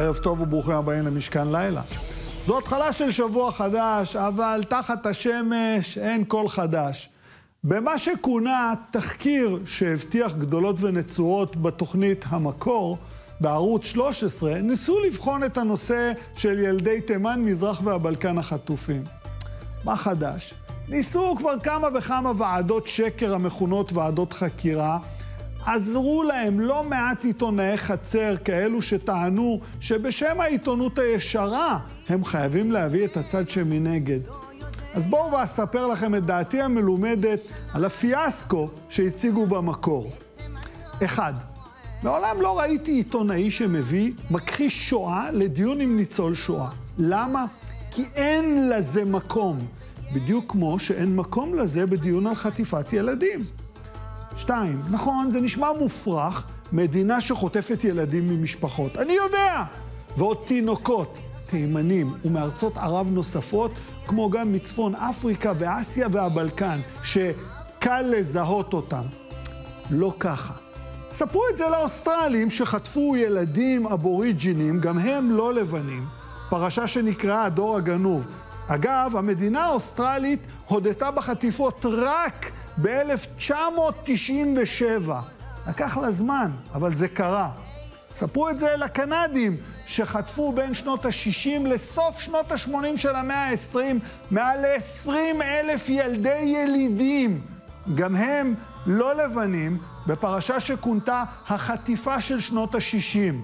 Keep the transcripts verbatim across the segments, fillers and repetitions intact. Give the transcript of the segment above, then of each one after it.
ערב טוב וברוכים הבאים למשכן לילה. זו התחלה של שבוע חדש, אבל תחת השמש אין כל חדש. במה שכונה תחקיר שהבטיח גדולות ונצורות בתוכנית המקור, בערוץ שלוש עשרה, ניסו לבחון את הנושא של ילדי תימן, מזרח והבלקן החטופים. מה חדש? ניסו כבר כמה וכמה ועדות שקר המכונות ועדות חקירה, עזרו להם לא מעט עיתונאי חצר, כאלו שטענו שבשם העיתונות הישרה הם חייבים להביא את הצד שמנגד. אז בואו ואספר לכם את דעתי המלומדת על הפיאסקו שהציגו במקור. אחד, מעולם לא ראיתי עיתונאי שמביא מכחיש שואה לדיון עם ניצול שואה. למה? כי אין לזה מקום. בדיוק כמו שאין מקום לזה בדיון על חטיפת ילדים. שתיים, נכון, זה נשמע מופרך, מדינה שחוטפת ילדים ממשפחות. אני יודע! ועוד תינוקות, תימנים ומארצות ערב נוספות, כמו גם מצפון אפריקה ואסיה והבלקן, שקל לזהות אותם. לא ככה. ספרו את זה לאוסטרלים שחטפו ילדים אבוריג'ינים, גם הם לא לבנים, פרשה שנקראה הדור הגנוב. אגב, המדינה האוסטרלית הודתה בחטיפות רק ב-אלף תשע מאות תשעים ושבע. לקח לה זמן, אבל זה קרה. ספרו את זה לקנדים, שחטפו בין שנות ה-שישים לסוף שנות ה-שמונים של המאה ה-עשרים, מעל ל-עשרים אלף ילדי ילידים. גם הם לא לבנים, בפרשה שכונתה החטיפה של שנות ה-שישים.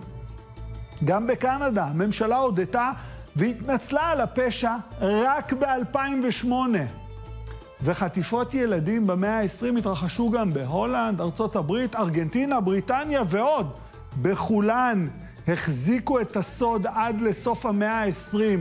גם בקנדה, הממשלה הודתה והתנצלה על הפשע רק ב-אלפיים ושמונה. וחטיפות ילדים במאה ה-עשרים התרחשו גם בהולנד, ארצות הברית, ארגנטינה, בריטניה ועוד. בכולן החזיקו את הסוד עד לסוף המאה ה-עשרים.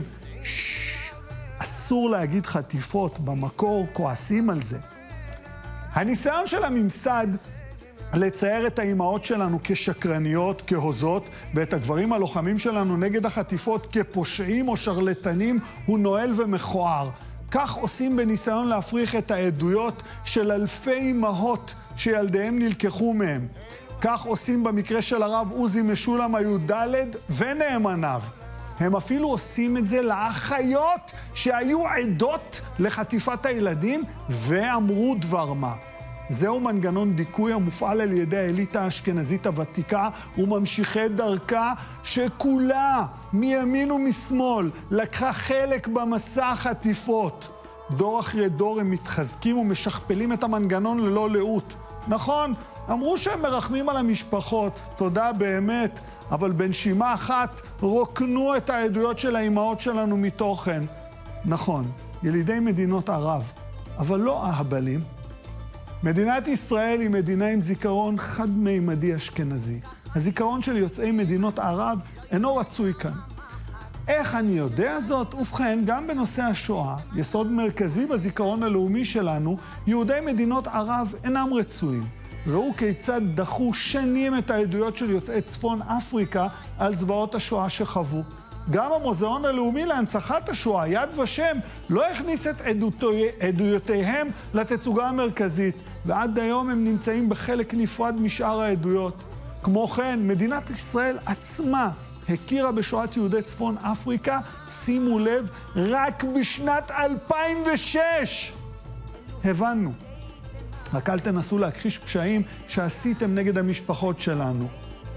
אסור להגיד חטיפות, במקור כועסים על זה. הניסיון של הממסד לצייר את האימהות שלנו כשקרניות, כהוזות, ואת הגברים הלוחמים שלנו נגד החטיפות כפושעים או שרלטנים הוא נואל ומכוער. כך עושים בניסיון להפריך את העדויות של אלפי אימהות שילדיהם נלקחו מהם. כך עושים במקרה של הרב עוזי משולם הי"ד ונאמניו. הם אפילו עושים את זה לאחיות שהיו עדות לחטיפת הילדים ואמרו דבר מה. זהו מנגנון דיכוי המופעל על ידי האליטה האשכנזית הוותיקה וממשיכי דרכה שכולה מימין ומשמאל לקחה חלק במסע החטיפות. דור אחרי דור הם מתחזקים ומשכפלים את המנגנון ללא לאות. נכון, אמרו שהם מרחמים על המשפחות, תודה באמת, אבל בנשימה אחת רוקנו את העדויות של האימהות שלנו מתוכן. נכון, ילידי מדינות ערב, אבל לא אהבלים. מדינת ישראל היא מדינה עם זיכרון חד-מימדי אשכנזי. הזיכרון של יוצאי מדינות ערב אינו רצוי כאן. איך אני יודע זאת? ובכן, גם בנושא השואה, יסוד מרכזי בזיכרון הלאומי שלנו, יהודי מדינות ערב אינם רצויים. ראו כיצד דחו שנים את העדויות של יוצאי צפון אפריקה על זוועות השואה שחוו. גם המוזיאון הלאומי להנצחת השואה, יד ושם, לא הכניס את עדותי, עדויותיהם לתצוגה המרכזית, ועד היום הם נמצאים בחלק נפרד משאר העדויות. כמו כן, מדינת ישראל עצמה הכירה בשואת יהודי צפון אפריקה, שימו לב, רק בשנת אלפיים ושש. הבנו. רק אל תנסו להכחיש פשעים שעשיתם נגד המשפחות שלנו.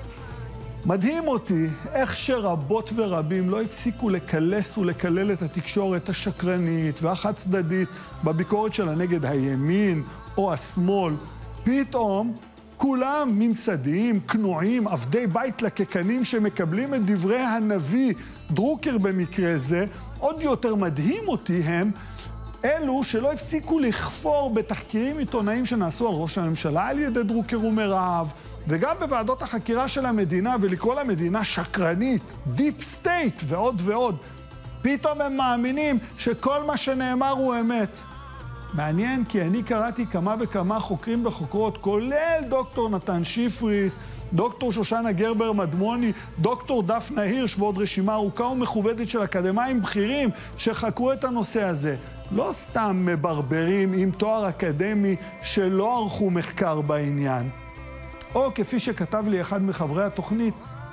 מדהים אותי איך שרבות ורבים לא הפסיקו לקלס ולקלל את התקשורת השקרנית והחד צדדית בביקורת שלה נגד הימין או השמאל. פתאום כולם ממסדיים, כנועים, עבדי בית לקקנים שמקבלים את דברי הנביא, דרוקר במקרה זה. עוד יותר מדהים אותי הם אלו שלא הפסיקו לכפור בתחקירים עיתונאיים שנעשו על ראש הממשלה על ידי דרוקר ומרב, וגם בוועדות החקירה של המדינה, ולקרוא למדינה שקרנית, דיפ סטייט ועוד ועוד. פתאום הם מאמינים שכל מה שנאמר הוא אמת. מעניין כי אני קראתי כמה וכמה חוקרים וחוקרות, כולל דוקטור נתן שיפריס, דוקטור שושנה גרבר מדמוני, דוקטור דפנה הירש ועוד רשימה ארוכה ומכובדת של אקדמיים בכירים שחקרו את הנושא הזה. לא סתם מברברים עם תואר אקדמי שלא ערכו מחקר בעניין. או כפי שכתב לי אחד מחברי התוכנית,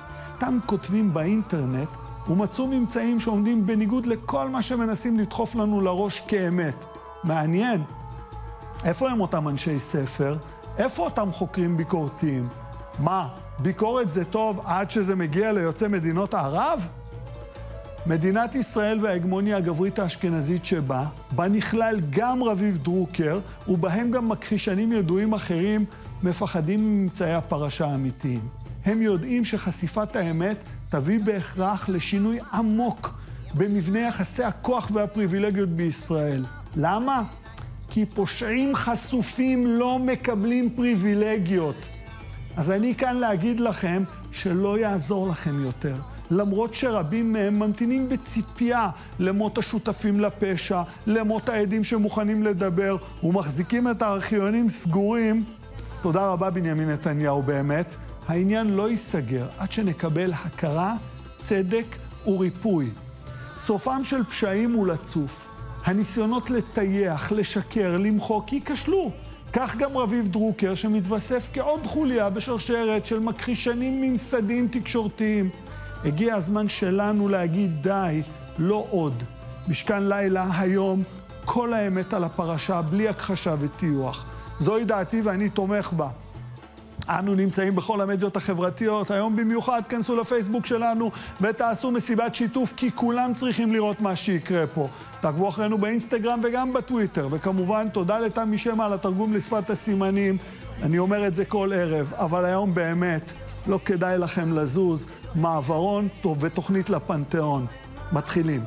סתם כותבים באינטרנט ומצאו ממצאים שעומדים בניגוד לכל מה שמנסים לדחוף לנו לראש כאמת. מעניין. איפה הם אותם אנשי ספר? איפה אותם חוקרים ביקורתיים? מה, ביקורת זה טוב עד שזה מגיע ליוצאי מדינות ערב? מדינת ישראל וההגמוניה הגברית האשכנזית שבה, בה נכלל גם רביב דרוקר, ובהם גם מכחישנים ידועים אחרים, מפחדים מממצאי הפרשה האמיתיים. הם יודעים שחשיפת האמת תביא בהכרח לשינוי עמוק במבנה יחסי הכוח והפריבילגיות בישראל. למה? כי פושעים חשופים לא מקבלים פריבילגיות. אז אני כאן להגיד לכם שלא יעזור לכם יותר. למרות שרבים מהם ממתינים בציפייה למות השותפים לפשע, למות העדים שמוכנים לדבר, ומחזיקים את הארכיונים סגורים. תודה רבה בנימין נתניהו באמת. העניין לא ייסגר עד שנקבל הכרה, צדק וריפוי. סופם של פשעים הוא לצוף. הניסיונות לטייח, לשקר, למחוק, ייכשלו. כך גם רביב דרוקר שמתווסף כעוד חוליה בשרשרת של מכחישנים ממסדים תקשורתיים. הגיע הזמן שלנו להגיד די, לא עוד. משכן לילה היום, כל האמת על הפרשה בלי הכחשה וטיוח. זוהי דעתי ואני תומך בה. אנו נמצאים בכל המדיות החברתיות, היום במיוחד כנסו לפייסבוק שלנו ותעשו מסיבת שיתוף, כי כולם צריכים לראות מה שיקרה פה. תעקבו אחרינו באינסטגרם וגם בטוויטר, וכמובן תודה לתמי שמע על התרגום לשפת הסימנים. אני אומר את זה כל ערב, אבל היום באמת לא כדאי לכם לזוז. מעברון טוב ותוכנית לפנתיאון. מתחילים.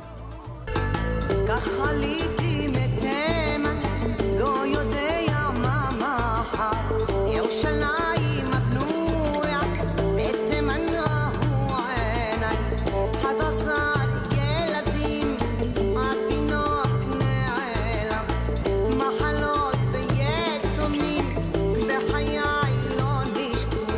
ככה ליתי מתימן, לא יודע מה מחר, ירושלים הבנויה, בתימן ראו עיניי, אחד עשר ילדים, התינוק נעלם, מחלות ביתומים, בחיי לא נשכח.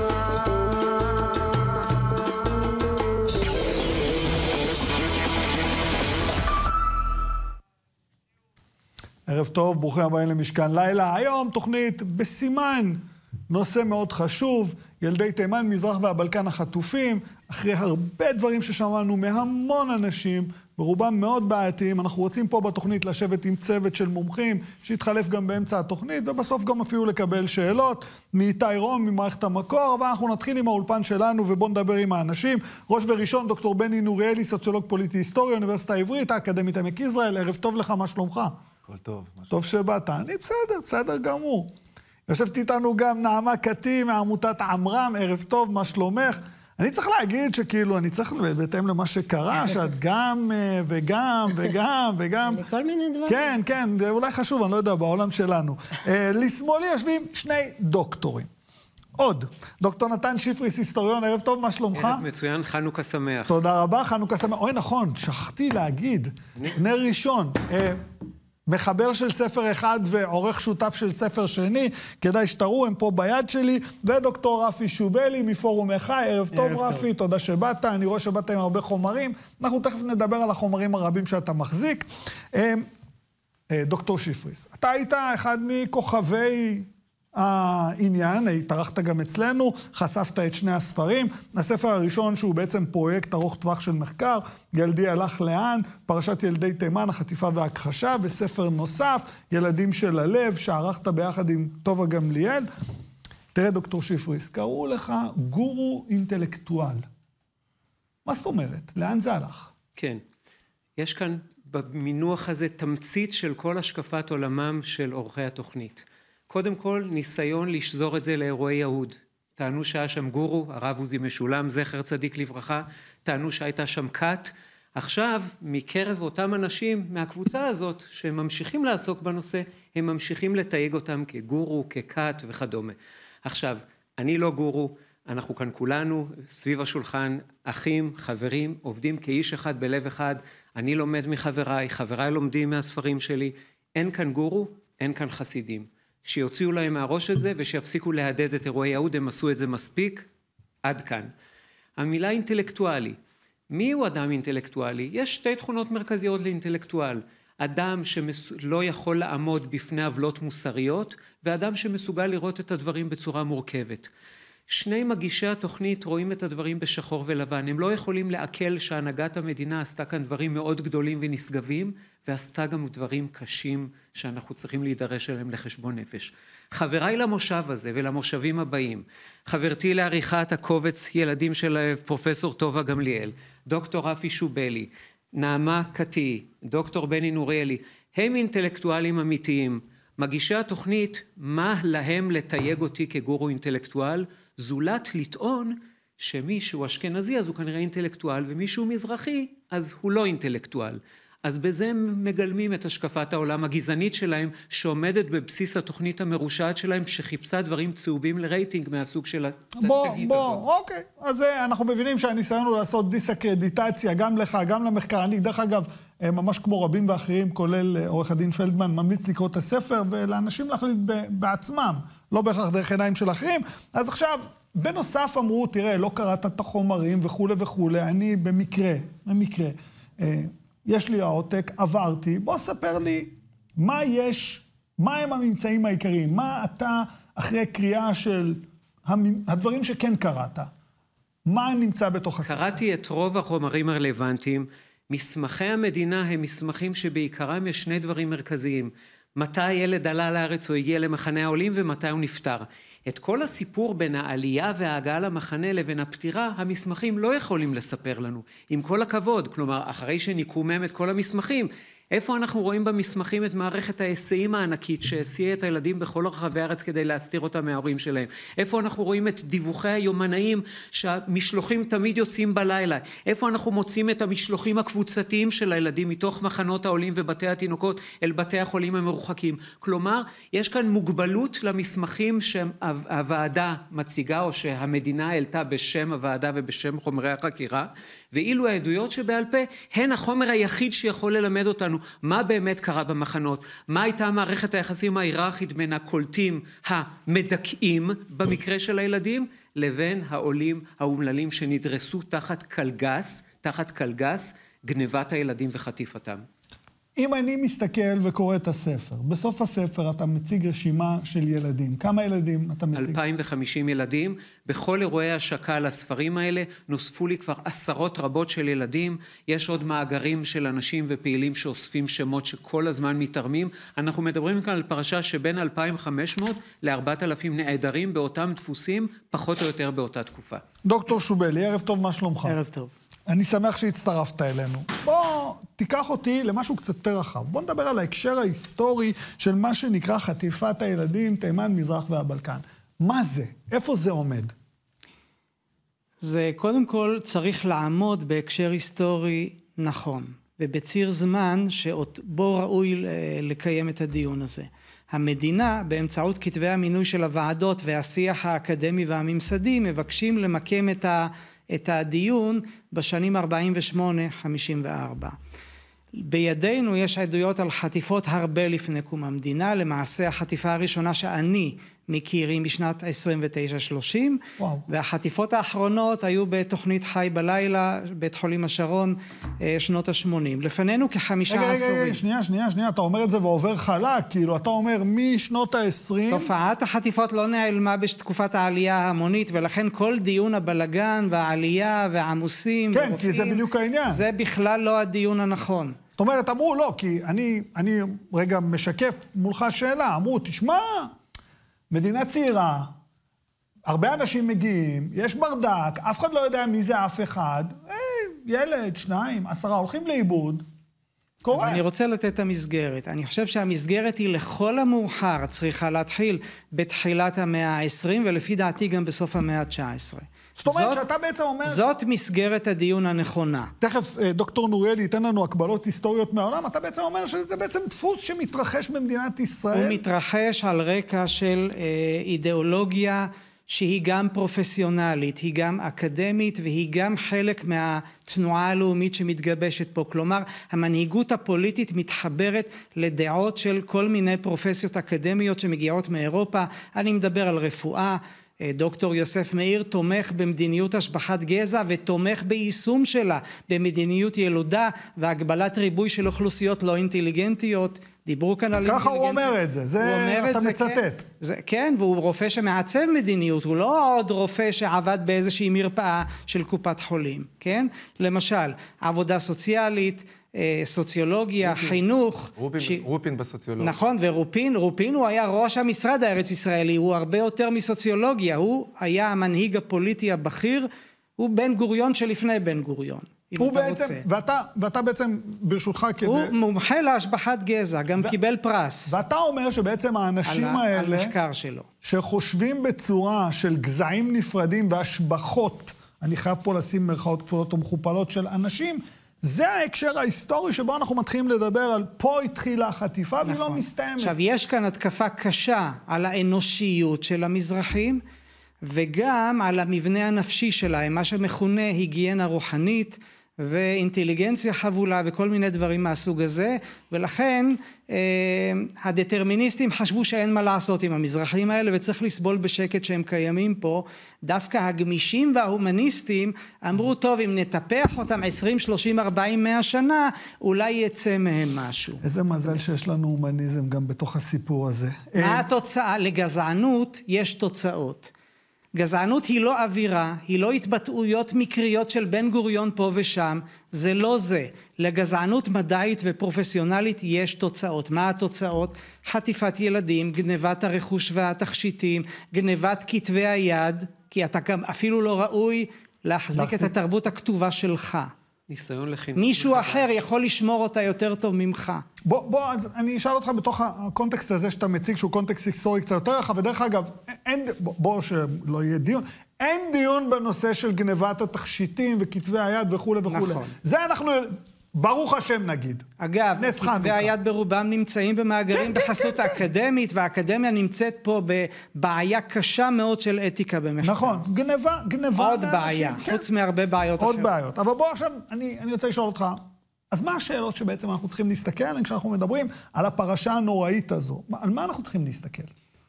ערב טוב, ברוכים הבאים למשכן לילה. היום תוכנית בסימן, נושא מאוד חשוב, ילדי תימן, מזרח והבלקן החטופים. אחרי הרבה דברים ששמענו מהמון אנשים, ברובם מאוד בעייתיים, אנחנו רוצים פה בתוכנית לשבת עם צוות של מומחים, שהתחלף גם באמצע התוכנית, ובסוף גם אפילו לקבל שאלות מאיתי רום, ממערכת המקור, ואנחנו נתחיל עם האולפן שלנו, ובואו נדבר עם האנשים. ראש וראשון, דוקטור בני נוריאלי, סוציולוג פוליטי היסטורי, אוניברסיטה העברית, האקדמית עמק יזרעאל. ערב טוב לך, מה שלומך? הכל טוב. טוב שבאת. אני בסדר, בסדר גמור. יושבת איתנו גם נעמה קטי מעמותת עמרם. ערב טוב, מה שלומך? אני צריך להגיד שכאילו, אני צריך בהתאם למה שקרה, שאת גם וגם וגם וגם... כל מיני דברים. כן, כן, זה אולי חשוב, אני לא יודע, בעולם שלנו. לשמאלי יושבים שני דוקטורים. עוד, דוקטור נתן שיפריס, היסטוריון, ערב טוב, מה שלומך? ערב מצוין, חנוכה שמח. תודה רבה, חנוכה שמח. אוי, נכון, שכחתי להגיד, נר ראשון. מחבר של ספר אחד ועורך שותף של ספר שני, כדאי שתראו, הם פה ביד שלי, ודוקטור רפי שובלי מפורום אחי. ערב טוב רפי, תודה שבאת, אני רואה שבאת עם הרבה חומרים, אנחנו תכף נדבר על החומרים הרבים שאתה מחזיק. דוקטור שיפריס, אתה היית אחד מכוכבי העניין, התארחת גם אצלנו, חשפת את שני הספרים. הספר הראשון שהוא בעצם פרויקט ארוך טווח של מחקר, ילדי הלך לאן, פרשת ילדי תימן, החטיפה וההכחשה, וספר נוסף, ילדים של הלב, שערכת ביחד עם טובה גמליאל. תראה דוקטור שיפריס, קראו לך גורו אינטלקטואל. מה זאת אומרת? לאן זה הלך? כן, יש כאן במינוח הזה תמצית של כל השקפת עולמם של עורכי התוכנית. קודם כל, ניסיון לשזור את זה לאירועי יהוד. טענו שהיה שם גורו, הרב עוזי משולם, זכר צדיק לברכה, טענו שהייתה שם כת. עכשיו, מקרב אותם אנשים מהקבוצה הזאת, שממשיכים לעסוק בנושא, הם ממשיכים לתייג אותם כגורו, ככת וכדומה. עכשיו, אני לא גורו, אנחנו כאן כולנו, סביב השולחן, אחים, חברים, עובדים כאיש אחד בלב אחד. אני לומד מחבריי, חבריי לומדים מהספרים שלי. אין כאן גורו, אין כאן חסידים. שיוציאו להם מהראש את זה ושיפסיקו להדד את אירועי יהוד, הם עשו את זה מספיק, עד כאן. המילה אינטלקטואלי, מי הוא אדם אינטלקטואלי? יש שתי תכונות מרכזיות לאינטלקטואל, אדם שלא יכול לעמוד בפני עוולות מוסריות, ואדם שמסוגל לראות את הדברים בצורה מורכבת. שני מגישי התוכנית רואים את הדברים בשחור ולבן. הם לא יכולים לעכל שהנהגת המדינה עשתה כאן דברים מאוד גדולים ונשגבים, ועשתה גם דברים קשים שאנחנו צריכים להידרש אליהם לחשבון נפש. חבריי למושב הזה ולמושבים הבאים, חברתי לעריכת הקובץ ילדים של פרופסור טובה גמליאל, דוקטור רפי שובלי, נעמה קטי, דוקטור בני נוריאלי, הם אינטלקטואלים אמיתיים. מגישי התוכנית, מה להם לתייג אותי כגורו אינטלקטואל, זולת לטעון שמישהו אשכנזי אז הוא כנראה אינטלקטואל, ומישהו מזרחי אז הוא לא אינטלקטואל. אז בזה הם מגלמים את השקפת העולם הגזענית שלהם, שעומדת בבסיס התוכנית המרושעת שלהם, שחיפשה דברים צהובים לרייטינג מהסוג של התגית בוא, הזאת. בוא, אוקיי. אז אנחנו מבינים שהניסיון הוא לעשות דיסקרדיטציה, גם לך, גם למחקר. אני, דרך אגב, ממש כמו רבים ואחרים, כולל עורך הדין פלדמן, ממליץ לקרוא את הספר, ולאנשים להחליט בעצמם, לא בהכרח דרך עיניים של אחרים. אז עכשיו, בנוסף אמרו, תראה, לא קראת את החומרים וכו' וכו', אני במקרה, במקרה, יש לי העותק, עברתי, בוא ספר לי מה יש, מה הם הממצאים העיקריים, מה אתה אחרי קריאה של הדברים שכן קראת, מה נמצא בתוך הספר? קראתי את רוב החומרים הרלוונטיים, מסמכי המדינה הם מסמכים שבעיקרם יש שני דברים מרכזיים, מתי הילד עלה לארץ או הגיע למחנה העולים ומתי הוא נפטר. את כל הסיפור בין העלייה וההגעה למחנה לבין הפטירה, המסמכים לא יכולים לספר לנו. עם כל הכבוד, כלומר, אחרי שניקומם את כל המסמכים, איפה אנחנו רואים במסמכים את מערכת ההיסעים הענקית שהסיעה את הילדים בכל רחבי הארץ כדי להסתיר אותם מההורים שלהם? איפה אנחנו רואים את דיווחי היומנאים שהמשלוחים תמיד יוצאים בלילה? איפה אנחנו מוצאים את המשלוחים הקבוצתיים של הילדים מתוך מחנות העולים ובתי התינוקות אל בתי החולים המרוחקים? כלומר, יש כאן מוגבלות למסמכים שהוועדה מציגה או שהמדינה העלתה בשם הוועדה ובשם חומרי החקירה, ואילו העדויות שבעל פה הן החומר היחיד שיכול ללמד אותנו מה באמת קרה במחנות, מה הייתה מערכת היחסים ההיררכית בין הקולטים המדכאים במקרה של הילדים, לבין העולים האומללים שנדרסו תחת קלגס, תחת קלגס, גנבת הילדים וחטיפתם. אם אני מסתכל וקורא את הספר, בסוף הספר אתה מציג רשימה של ילדים. כמה ילדים אתה מציג? אלפיים וחמישים ילדים. בכל אירועי השקה על הספרים האלה נוספו לי כבר עשרות רבות של ילדים. יש עוד מאגרים של אנשים ופעילים שאוספים שמות שכל הזמן מתארמים. אנחנו מדברים כאן על פרשה שבין אלפיים וחמש מאות ל-ארבעת אלפים נעדרים באותם דפוסים, פחות או יותר באותה תקופה. דוקטור שובלי, ערב טוב, מה שלומך? ערב טוב. אני שמח שהצטרפת אלינו. בוא, תיקח אותי למשהו קצת יותר רחב. בוא נדבר על ההקשר ההיסטורי של מה שנקרא חטיפת הילדים, תימן, מזרח והבלקן. מה זה? איפה זה עומד? זה קודם כל צריך לעמוד בהקשר היסטורי נכון, ובציר זמן שבו ראוי לקיים את הדיון הזה. המדינה, באמצעות כתבי המינוי של הוועדות והשיח האקדמי והממסדי, מבקשים למקם את ה... את הדיון בשנים ארבעים ושמונה חמישים וארבע. בידינו יש עדויות על חטיפות הרבה לפני קום המדינה, למעשה החטיפה הראשונה שאני מכיר היא משנת עשרים ותשע שלושים, וואו. והחטיפות האחרונות היו בתוכנית חי בלילה, בית חולים השרון, שנות ה-שמונים. לפנינו כחמישה עשורים. רגע, רגע, שנייה, שנייה, שנייה, אתה אומר את זה ועובר חלק, כאילו אתה אומר משנות ה-עשרים... תופעת החטיפות לא נעלמה בתקופת העלייה ההמונית, ולכן כל דיון הבלגן והעלייה והעמוסים... כן, כי זה בדיוק העניין. זה בכלל לא הדיון הנכון. זאת אומרת, אמרו לא, כי אני, אני רגע משקף מולך שאלה, אמרו, תשמע... מדינה צעירה, הרבה אנשים מגיעים, יש ברדק, אף אחד לא יודע מי זה אף אחד, אה, ילד, שניים, עשרה, הולכים לאיבוד, קורה. אז אני רוצה לתת את המסגרת. אני חושב שהמסגרת היא לכל המאוחר, צריכה להתחיל בתחילת המאה ה-עשרים, ולפי דעתי גם בסוף המאה ה-תשע עשרה. זאת אומרת שאתה בעצם אומר... זאת מסגרת הדיון הנכונה. תכף דוקטור נוריאלי ייתן לנו הקבלות היסטוריות מהעולם, אתה בעצם אומר שזה בעצם דפוס שמתרחש במדינת ישראל? הוא מתרחש על רקע של אה, אידיאולוגיה שהיא גם פרופסיונלית, היא גם אקדמית, והיא גם חלק מהתנועה הלאומית שמתגבשת פה. כלומר, המנהיגות הפוליטית מתחברת לדעות של כל מיני פרופסיות אקדמיות שמגיעות מאירופה. אני מדבר על רפואה, דוקטור יוסף מאיר תומך במדיניות השבחת גזע ותומך ביישום שלה, במדיניות ילודה והגבלת ריבוי של אוכלוסיות לא אינטליגנטיות. דיברו כאן על אינטליגנציה. ככה הוא אומר את זה, זה אתה מצטט. כן, והוא רופא שמעצב מדיניות, הוא לא עוד רופא שעבד באיזושהי מרפאה של קופת חולים, כן? למשל, עבודה סוציאלית, סוציולוגיה, חינוך. רופין בסוציולוגיה. נכון, ורופין, רופין הוא היה ראש המשרד הארץ ישראלי, הוא הרבה יותר מסוציולוגיה, הוא היה המנהיג הפוליטי הבכיר, הוא בן גוריון שלפני בן גוריון. הוא בעצם, ואתה, ואתה בעצם, ברשותך כדי... הוא מומחה להשבחת גזע, גם קיבל פרס. ואתה אומר שבעצם האנשים האלה... על המחקר שלו. שחושבים בצורה של גזעים נפרדים והשבחות, אני חייב פה לשים מרכאות כפולות ומכופלות של אנשים, זה ההקשר ההיסטורי שבו אנחנו מתחילים לדבר על פה התחילה החטיפה והיא לא מסתיימת. עכשיו, יש כאן התקפה קשה על האנושיות של המזרחים, וגם על המבנה הנפשי שלהם, מה שמכונה היגיינה רוחנית ואינטליגנציה חבולה וכל מיני דברים מהסוג הזה, ולכן אה, הדטרמיניסטים חשבו שאין מה לעשות עם המזרחים האלה וצריך לסבול בשקט שהם קיימים פה. דווקא הגמישים וההומניסטים אמרו, טוב, אם נטפח אותם עשרים, שלושים, ארבעים, מאה שנה, אולי יצא מהם משהו. איזה מזל שיש לנו הומניזם גם בתוך הסיפור הזה. מה התוצאה? לגזענות יש תוצאות. גזענות היא לא אווירה, היא לא התבטאויות מקריות של בן גוריון פה ושם, זה לא זה. לגזענות מדעית ופרופסיונלית יש תוצאות. מה התוצאות? חטיפת ילדים, גנבת הרכוש והתכשיטים, גנבת כתבי היד, כי אתה גם אפילו לא ראוי להחזיק, להחזיק. את התרבות הכתובה שלך. ניסיון לחינוך. מישהו אחר יכול לשמור אותה יותר טוב ממך. בוא, בוא, אז אני אשאל אותך בתוך הקונטקסט הזה שאתה מציג, שהוא קונטקסט היסטורי קצת יותר רחב, ודרך אגב, אין, בוא, בוא שלא יהיה דיון, אין דיון בנושא של גנבת התכשיטים וכתבי היד וכו' וכו'. נכון. זה אנחנו, ברוך השם נגיד. אגב, כתבי היד ברובם נמצאים במאגרים כן, בחסות כן, האקדמית, כן. והאקדמיה נמצאת פה בבעיה קשה מאוד של אתיקה במחקר. נכון, גנבה, גנבה. עוד בעיה, כן. חוץ מהרבה בעיות עוד אחרות. עוד בעיות, אבל בוא עכשיו, אני, אני רוצה לשאול אותך, אז מה השאלות שבעצם אנחנו צריכים להסתכל עליהן כשאנחנו מדברים על הפרשה הנוראית הזו? על מה אנחנו צריכים להסתכל?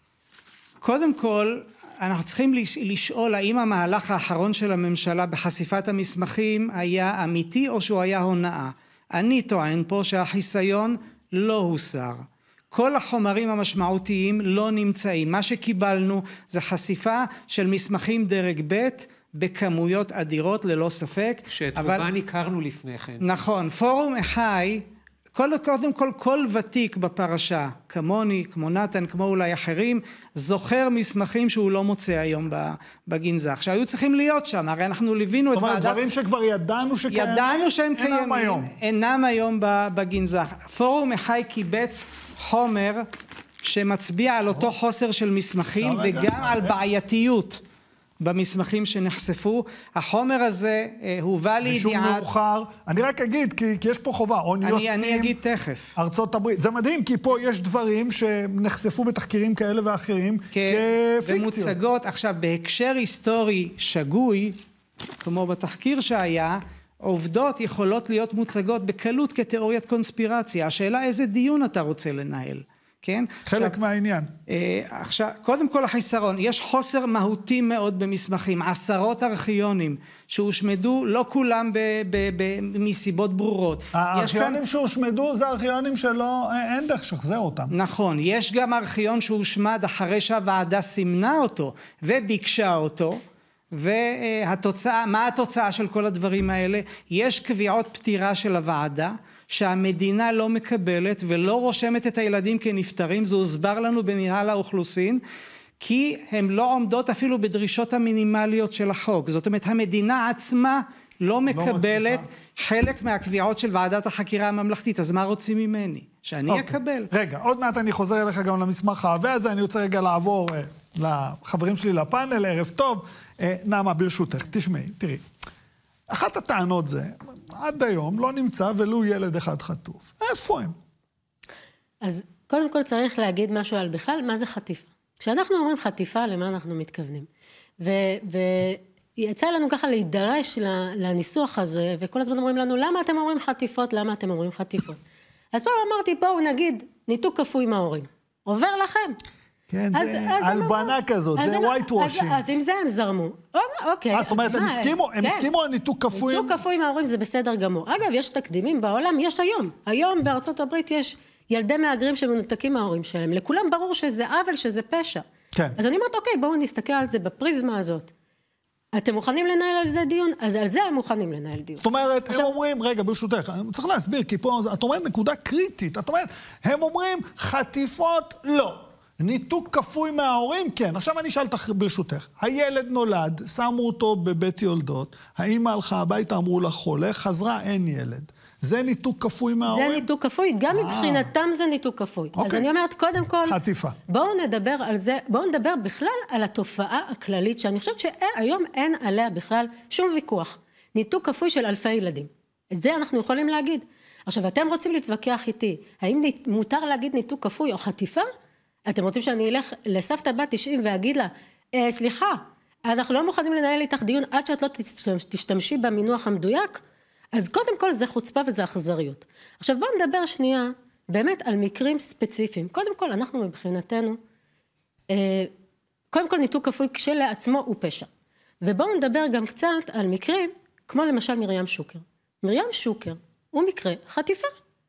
קודם כל, אנחנו צריכים לשאול האם המהלך האחרון של הממשלה בחשיפת המסמכים היה אמיתי או שהוא היה הונאה. אני טוען פה שהחיסיון לא הוסר. כל החומרים המשמעותיים לא נמצאים. מה שקיבלנו זה חשיפה של מסמכים דרג ב' בכמויות אדירות ללא ספק. שאת רובן הכרנו לפני כן. נכון. פורום אחי, כל, קודם כל, כל ותיק בפרשה, כמוני, כמו נתן, כמו אולי אחרים, זוכר מסמכים שהוא לא מוצא היום בגנזך, שהיו צריכים להיות שם. הרי אנחנו ליווינו את ועדת... זאת אומרת, דברים שכבר ידענו שקיימים, ידענו שהם קיימים, היום. אינם היום בגנזך. פורום אחי קיבץ חומר שמצביע על אותו חוסר של מסמכים, וגם על בעייתיות במסמכים שנחשפו. החומר הזה הובא לידיעת... משום מאוחר. אני רק אגיד, כי, כי יש פה חובה. הון יוצאים... אני אגיד תכף. ארצות הברית. זה מדהים, כי פה יש דברים שנחשפו בתחקירים כאלה ואחרים כפיקציות. ומוצגות. עכשיו, בהקשר היסטורי שגוי, כמו בתחקיר שהיה, עובדות יכולות להיות מוצגות בקלות כתיאוריית קונספירציה. השאלה איזה דיון אתה רוצה לנהל. כן? חלק עכשיו, מהעניין. אה, עכשיו, קודם כל החיסרון, יש חוסר מהותי מאוד במסמכים, עשרות ארכיונים שהושמדו, לא כולם ב, ב, ב, מסיבות ברורות. הארכיונים כאן... שהושמדו זה ארכיונים שלא, אין דרך שחזר אותם. נכון, יש גם ארכיון שהושמד אחרי שהוועדה סימנה אותו וביקשה אותו, והתוצאה, מה התוצאה של כל הדברים האלה? יש קביעות פטירה של הוועדה, שהמדינה לא מקבלת ולא רושמת את הילדים כנפטרים, זה הוסבר לנו במנהל האוכלוסין, כי הן לא עומדות אפילו בדרישות המינימליות של החוק. זאת אומרת, המדינה עצמה לא מקבלת לא חלק מהקביעות של ועדת החקירה הממלכתית. אז מה רוצים ממני? שאני אוקיי. אקבל. רגע, עוד מעט אני חוזר אליך גם למסמך העבה הזה, אני רוצה רגע לעבור אה, לחברים שלי לפאנל, ערב טוב. אה, נעמה, ברשותך, תשמעי, תראי. אחת הטענות זה, עד היום לא נמצא ולו ילד אחד חטוף. איפה הם? אז קודם כל צריך להגיד משהו על בכלל, מה זה חטיפה? כשאנחנו אומרים חטיפה, למה אנחנו מתכוונים? ויצא לנו ככה להידרש לניסוח הזה, וכל הזמן אומרים לנו, למה אתם אומרים חטיפות? למה אתם אומרים חטיפות? אז פעם אמרתי, בואו נגיד, ניתוק כפוי מההורים. עובר לכם. כן, זה הלבנה כזאת, זה white washing. אז עם זה הם זרמו. אוקיי. אז זאת אומרת, הם הסכימו, הם הסכימו על ניתוק כפוי. ניתוק כפוי מההורים זה בסדר גמור. אגב, יש תקדימים בעולם, יש היום. היום בארצות הברית יש ילדי מהגרים שמנותקים מההורים שלהם. לכולם ברור שזה עוול, שזה פשע. כן. אז אני אומרת, אוקיי, בואו נסתכל על זה בפריזמה הזאת. אתם מוכנים לנהל על זה דיון? אז על זה הם מוכנים לנהל דיון. זאת אומרת, עכשיו... הם אומרים, רגע, ברשותך, אני צריך להסביר, כי פה, את אומרת נקודה קריטית, את אומרת, הם אומרים, חטיפות, לא. ניתוק כפוי מההורים, כן. עכשיו אני אשאל אותך ברשותך. הילד נולד, שמו אותו בבית יולדות, האמא הלכה הביתה, אמרו לה חולה, חזרה, אין ילד. זה ניתוק כפוי מההורים? זה ניתוק כפוי, גם מבחינתם זה ניתוק כפוי. אז אני אומרת, קודם כל... חטיפה. בואו נדבר על זה, בואו נדבר בכלל על התופעה הכללית, שאני חושבת שהיום אין עליה בכלל שום ויכוח. ניתוק כפוי של אלפי ילדים. את זה אנחנו יכולים להגיד. עכשיו, אתם רוצים להתווכח איתי, האם מותר להגיד ניתוק כפוי או חטיפה? אתם רוצים שאני אלך לסבתא בת תשעים ואגיד לה, אה, סליחה, אנחנו לא מוכנים לנהל איתך דיון עד שאת לא תשתמשי במינוח המדויק? אז קודם כל זה חוצפה וזה אכזריות. עכשיו בואו נדבר שנייה באמת על מקרים ספציפיים. קודם כל אנחנו מבחינתנו, אה, קודם כל ניתוק כפוי כשלעצמו הוא פשע. ובואו נדבר גם קצת על מקרים, כמו למשל מרים שוקר. מרים שוקר הוא מקרה חטיפה.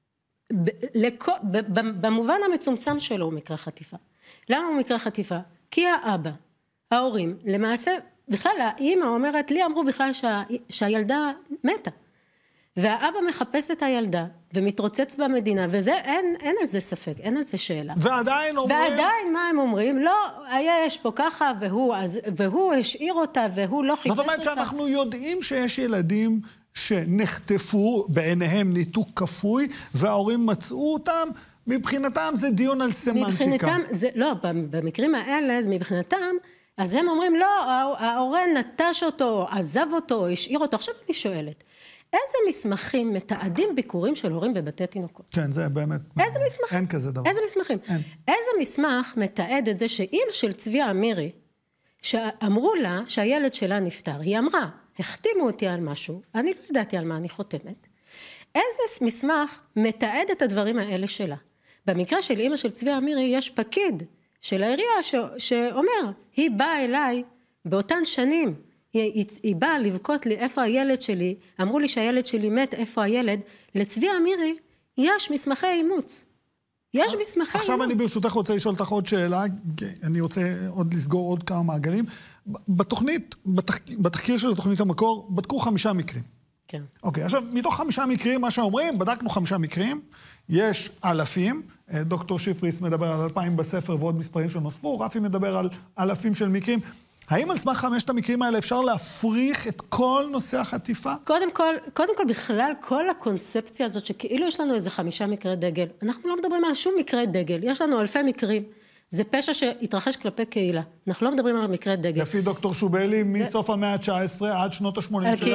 במובן המצומצם שלו הוא מקרה חטיפה. למה הוא מקרה חטיפה? כי האבא, ההורים, למעשה, בכלל האמא אומרת, לי אמרו בכלל שה, שהילדה מתה. והאבא מחפש את הילדה ומתרוצץ במדינה, וזה אין, אין על זה ספק, אין על זה שאלה. ועדיין אומרים... ועדיין מה הם אומרים? לא, יש פה ככה, והוא, אז, והוא השאיר אותה, והוא לא חיפש אותה. זאת אומרת שאנחנו יודעים שיש ילדים שנחטפו, בעיניהם ניתוק כפוי, וההורים מצאו אותם, מבחינתם זה דיון על סמנטיקה. מבחינתם, זה, לא, במקרים האלה, מבחינתם, אז הם אומרים, לא, ההורה נטש אותו, עזב אותו, השאיר אותו. עכשיו אני שואלת, איזה מסמכים מתעדים ביקורים של הורים בבתי תינוקות? כן, זה באמת... איזה מסמכים? אין כזה דבר. איזה מסמכים? אין. איזה מסמך מתעד את זה שאמא של צבי אמירי, שאמרו לה שהילד שלה נפטר, היא אמרה, החתימו אותי על משהו, אני לא ידעתי על מה אני חותמת. איזה מסמך מתעד את הדברים האלה שלה? במקרה של אמא של צבי אמירי יש פקיד של העירייה ש... שאומר, היא באה אליי באותן שנים, היא, היא, היא באה לבכות לי איפה הילד שלי, אמרו לי שהילד שלי מת, איפה הילד, לצבי אמירי יש מסמכי אימוץ. יש מסמכי אימוץ. עכשיו אני ברשותך רוצה לשאול אותך עוד שאלה, אני רוצה עוד לסגור עוד כמה מעגלים. בתוכנית, בתח... בתחקיר של תוכנית המקור, בדקו חמישה מקרים. כן. אוקיי, עכשיו, מתוך חמישה מקרים, מה שאומרים, בדקנו חמישה מקרים, יש אלפים, דוקטור שיפריס מדבר על אלפיים בספר ועוד מספרים שנוספו, רפי מדבר על אלפים של מקרים. האם על סמך חמשת המקרים האלה אפשר להפריך את כל נושא החטיפה? קודם כל, קודם כל בכלל, כל הקונספציה הזאת שכאילו יש לנו איזה חמישה מקרי דגל, אנחנו לא מדברים על שום מקרי דגל, יש לנו אלפי מקרים. זה פשע שהתרחש כלפי קהילה. אנחנו לא מדברים על מקרי דגל. לפי דוקטור שובילי, מסוף המאה ה-תשע עשרה עד שנות ה-שמונים שלו.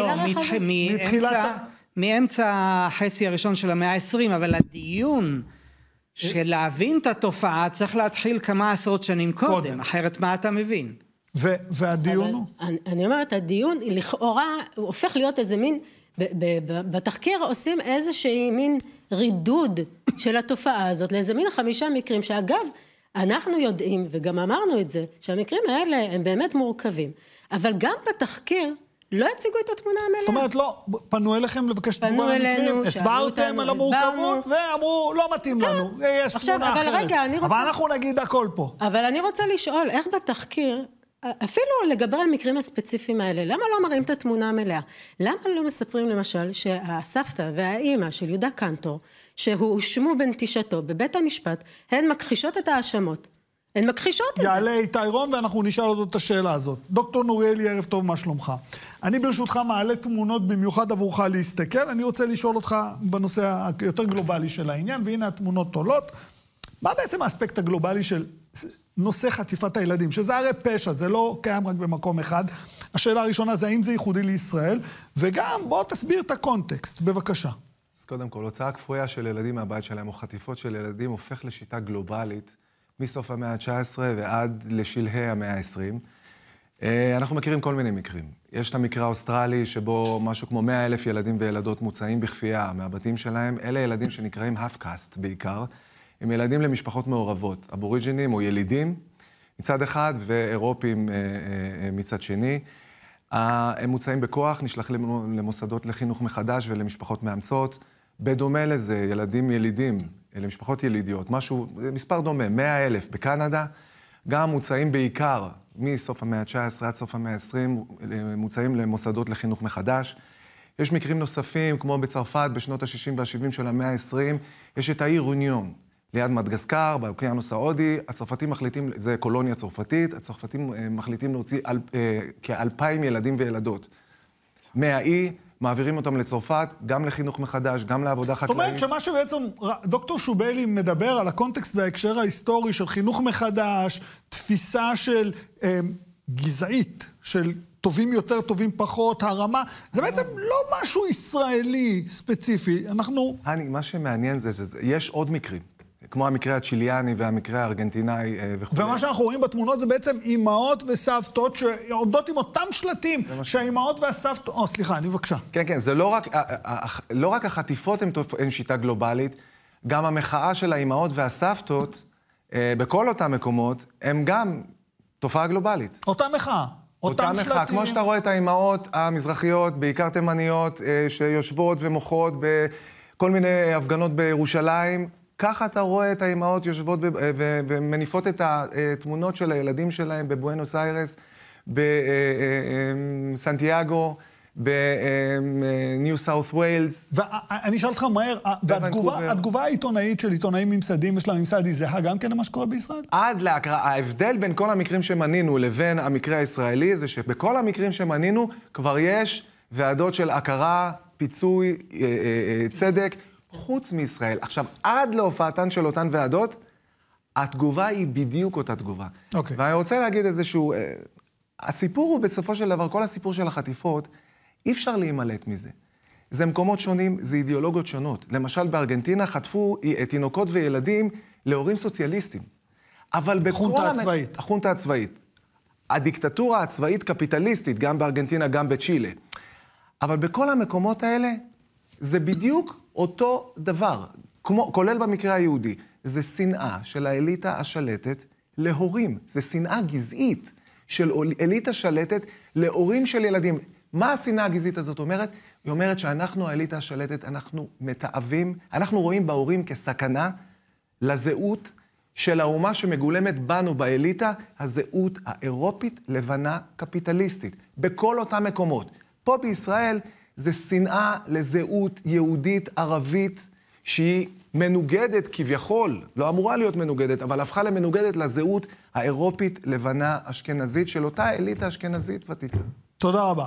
מאמצע החצי הראשון של המאה ה-עשרים, אבל הדיון של להבין את התופעה צריך להתחיל כמה עשרות שנים קודם, אחרת מה אתה מבין? והדיון הוא? אני אומרת, הדיון לכאורה, הוא הופך להיות איזה מין, בתחקיר עושים איזושהי מין רידוד של התופעה הזאת, לאיזה מין חמישה מקרים, שאגב, אנחנו יודעים, וגם אמרנו את זה, שהמקרים האלה הם באמת מורכבים. אבל גם בתחקיר לא הציגו את התמונה המלאה. זאת אומרת, לא, פנו אליכם לבקש תגובה למקרים, הסברתם על המורכבות, ואמרו, לא מתאים לנו, יש תמונה אחרת. אבל אנחנו נגיד הכל פה. אבל אני רוצה לשאול, איך בתחקיר, אפילו לגבי המקרים הספציפיים האלה, למה לא מראים את התמונה המלאה? למה לא מספרים למשל שהסבתא והאימא של יהודה קנטור, שהואשמו בנטישתו בבית המשפט, הן מכחישות את האשמות. הן מכחישות את זה. יעלה איתי רון ואנחנו נשאל אותו את השאלה הזאת. דוקטור נוריאלי, ערב טוב, מה שלומך? אני ברשותך מעלה תמונות במיוחד עבורך להסתכל. אני רוצה לשאול אותך בנושא היותר גלובלי של העניין, והנה התמונות עולות. מה בעצם האספקט הגלובלי של נושא חטיפת הילדים? שזה הרי פשע, זה לא קיים רק במקום אחד. השאלה הראשונה זה האם זה ייחודי לישראל, וגם בוא תסביר את הקונטקסט, בבקשה. אז קודם כל, הוצאה כפויה של ילדים מהבית שלהם, או חטיפות של ילדים, הופך לשיטה גלובלית, מסוף המאה ה-תשע עשרה ועד לשלהי המאה ה-עשרים. אנחנו מכירים כל מיני מקרים. יש את המקרה האוסטרלי, שבו משהו כמו מאה אלף ילדים וילדות מוצאים בכפייה מהבתים שלהם. אלה ילדים שנקראים half-caste בעיקר. הם ילדים למשפחות מעורבות, אבוריג'ינים או ילידים, מצד אחד ואירופים מצד שני. הם מוצאים בכוח, נשלחים למוסדות לחינוך מחדש ולמשפחות מאמצות. בדומה לזה, ילדים ילידים, למשפחות ילידיות, משהו, מספר דומה, מאה אלף בקנדה, גם מוצאים בעיקר מסוף המאה ה-תשע עשרה עד סוף המאה ה-עשרים, מוצאים למוסדות לחינוך מחדש. יש מקרים נוספים, כמו בצרפת, בשנות ה-שישים וה-שבעים של המאה ה-עשרים, יש את העיר רוניון, ליד מדגסקר, באוקיינוס ההודי, הצרפתים מחליטים, זה קולוניה צרפתית, הצרפתים מחליטים להוציא אל, כאלפיים ילדים וילדות. מהאי, מעבירים אותם לצרפת, גם לחינוך מחדש, גם לעבודה חקלאית. זאת אומרת שמה שבעצם דוקטור שובילי מדבר על הקונטקסט וההקשר ההיסטורי של חינוך מחדש, תפיסה של אה, גזעית, של טובים יותר, טובים פחות, הרמה, זה בעצם לא משהו ישראלי ספציפי. אנחנו... אני, מה שמעניין זה, זה, זה, יש עוד מקרים. כמו המקרה הצ'יליאני והמקרה הארגנטינאי וכו'. ומה שאנחנו רואים בתמונות זה בעצם אימהות וסבתות שעומדות עם אותם שלטים, שהאימהות והסבתות... או, סליחה, אני בבקשה. כן, כן, זה לא רק, לא רק החטיפות הן שיטה גלובלית, גם המחאה של האימהות והסבתות, בכל אותם מקומות, הם גם תופעה גלובלית. אותה מחאה, אותם אותה שלטים. מחאה, כמו שאתה רואה את האימהות המזרחיות, בעיקר תימניות, שיושבות ומוחות בכל מיני הפגנות בירושלים, ככה אתה רואה את האימהות יושבות ומניפות את התמונות של הילדים שלהם בבואנוס איירס, בסנטיאגו, בניו סאות' ויילס. ואני אשאל אותך מהר, והתגובה העיתונאית של עיתונאים ממסדים, יש לה ממסד, היא זהה גם כן למה שקורה בישראל? עד להקראה, ההבדל בין כל המקרים שמנינו לבין המקרה הישראלי, זה שבכל המקרים שמנינו כבר יש ועדות של הכרה, פיצוי, צדק, חוץ מישראל. עכשיו, עד להופעתן של אותן ועדות, התגובה היא בדיוק אותה תגובה. אוקיי. ואני רוצה להגיד איזשהו... הסיפור הוא בסופו של דבר, כל הסיפור של החטיפות, אי אפשר להימלט מזה. זה מקומות שונים, זה אידיאולוגיות שונות. למשל, בארגנטינה חטפו תינוקות וילדים להורים סוציאליסטים. אבל בכל... החונטה הצבאית. החונטה הצבאית. הדיקטטורה הצבאית קפיטליסטית, גם בארגנטינה, גם בצ'ילה. אבל בכל המקומות האלה, זה בדיוק אותו דבר, כמו, כולל במקרה היהודי. זה שנאה של האליטה השלטת להורים. זה שנאה גזעית של אליטה שלטת להורים של ילדים. מה השנאה הגזעית הזאת אומרת? היא אומרת שאנחנו, האליטה השלטת, אנחנו מתאבים, אנחנו רואים בהורים כסכנה לזהות של האומה שמגולמת בנו באליטה, הזהות האירופית לבנה קפיטליסטית. בכל אותם מקומות. פה בישראל זה שנאה לזהות יהודית ערבית שהיא מנוגדת כביכול, לא אמורה להיות מנוגדת, אבל הפכה למנוגדת לזהות האירופית לבנה אשכנזית של אותה אליטה אשכנזית ותיקה. תודה רבה.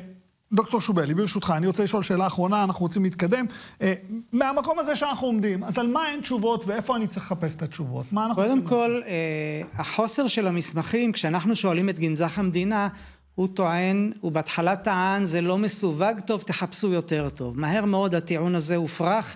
דוקטור שובילי, ברשותך, אני רוצה לשאול שאלה אחרונה, אנחנו רוצים להתקדם. מהמקום הזה שאנחנו עומדים, אז על מה אין תשובות ואיפה אני צריך לחפש את התשובות? קודם כל, החוסר של המסמכים, כשאנחנו שואלים את גנזך המדינה, הוא טוען, הוא בהתחלה טען, זה לא מסווג טוב, תחפשו יותר טוב. מהר מאוד הטיעון הזה הופרך,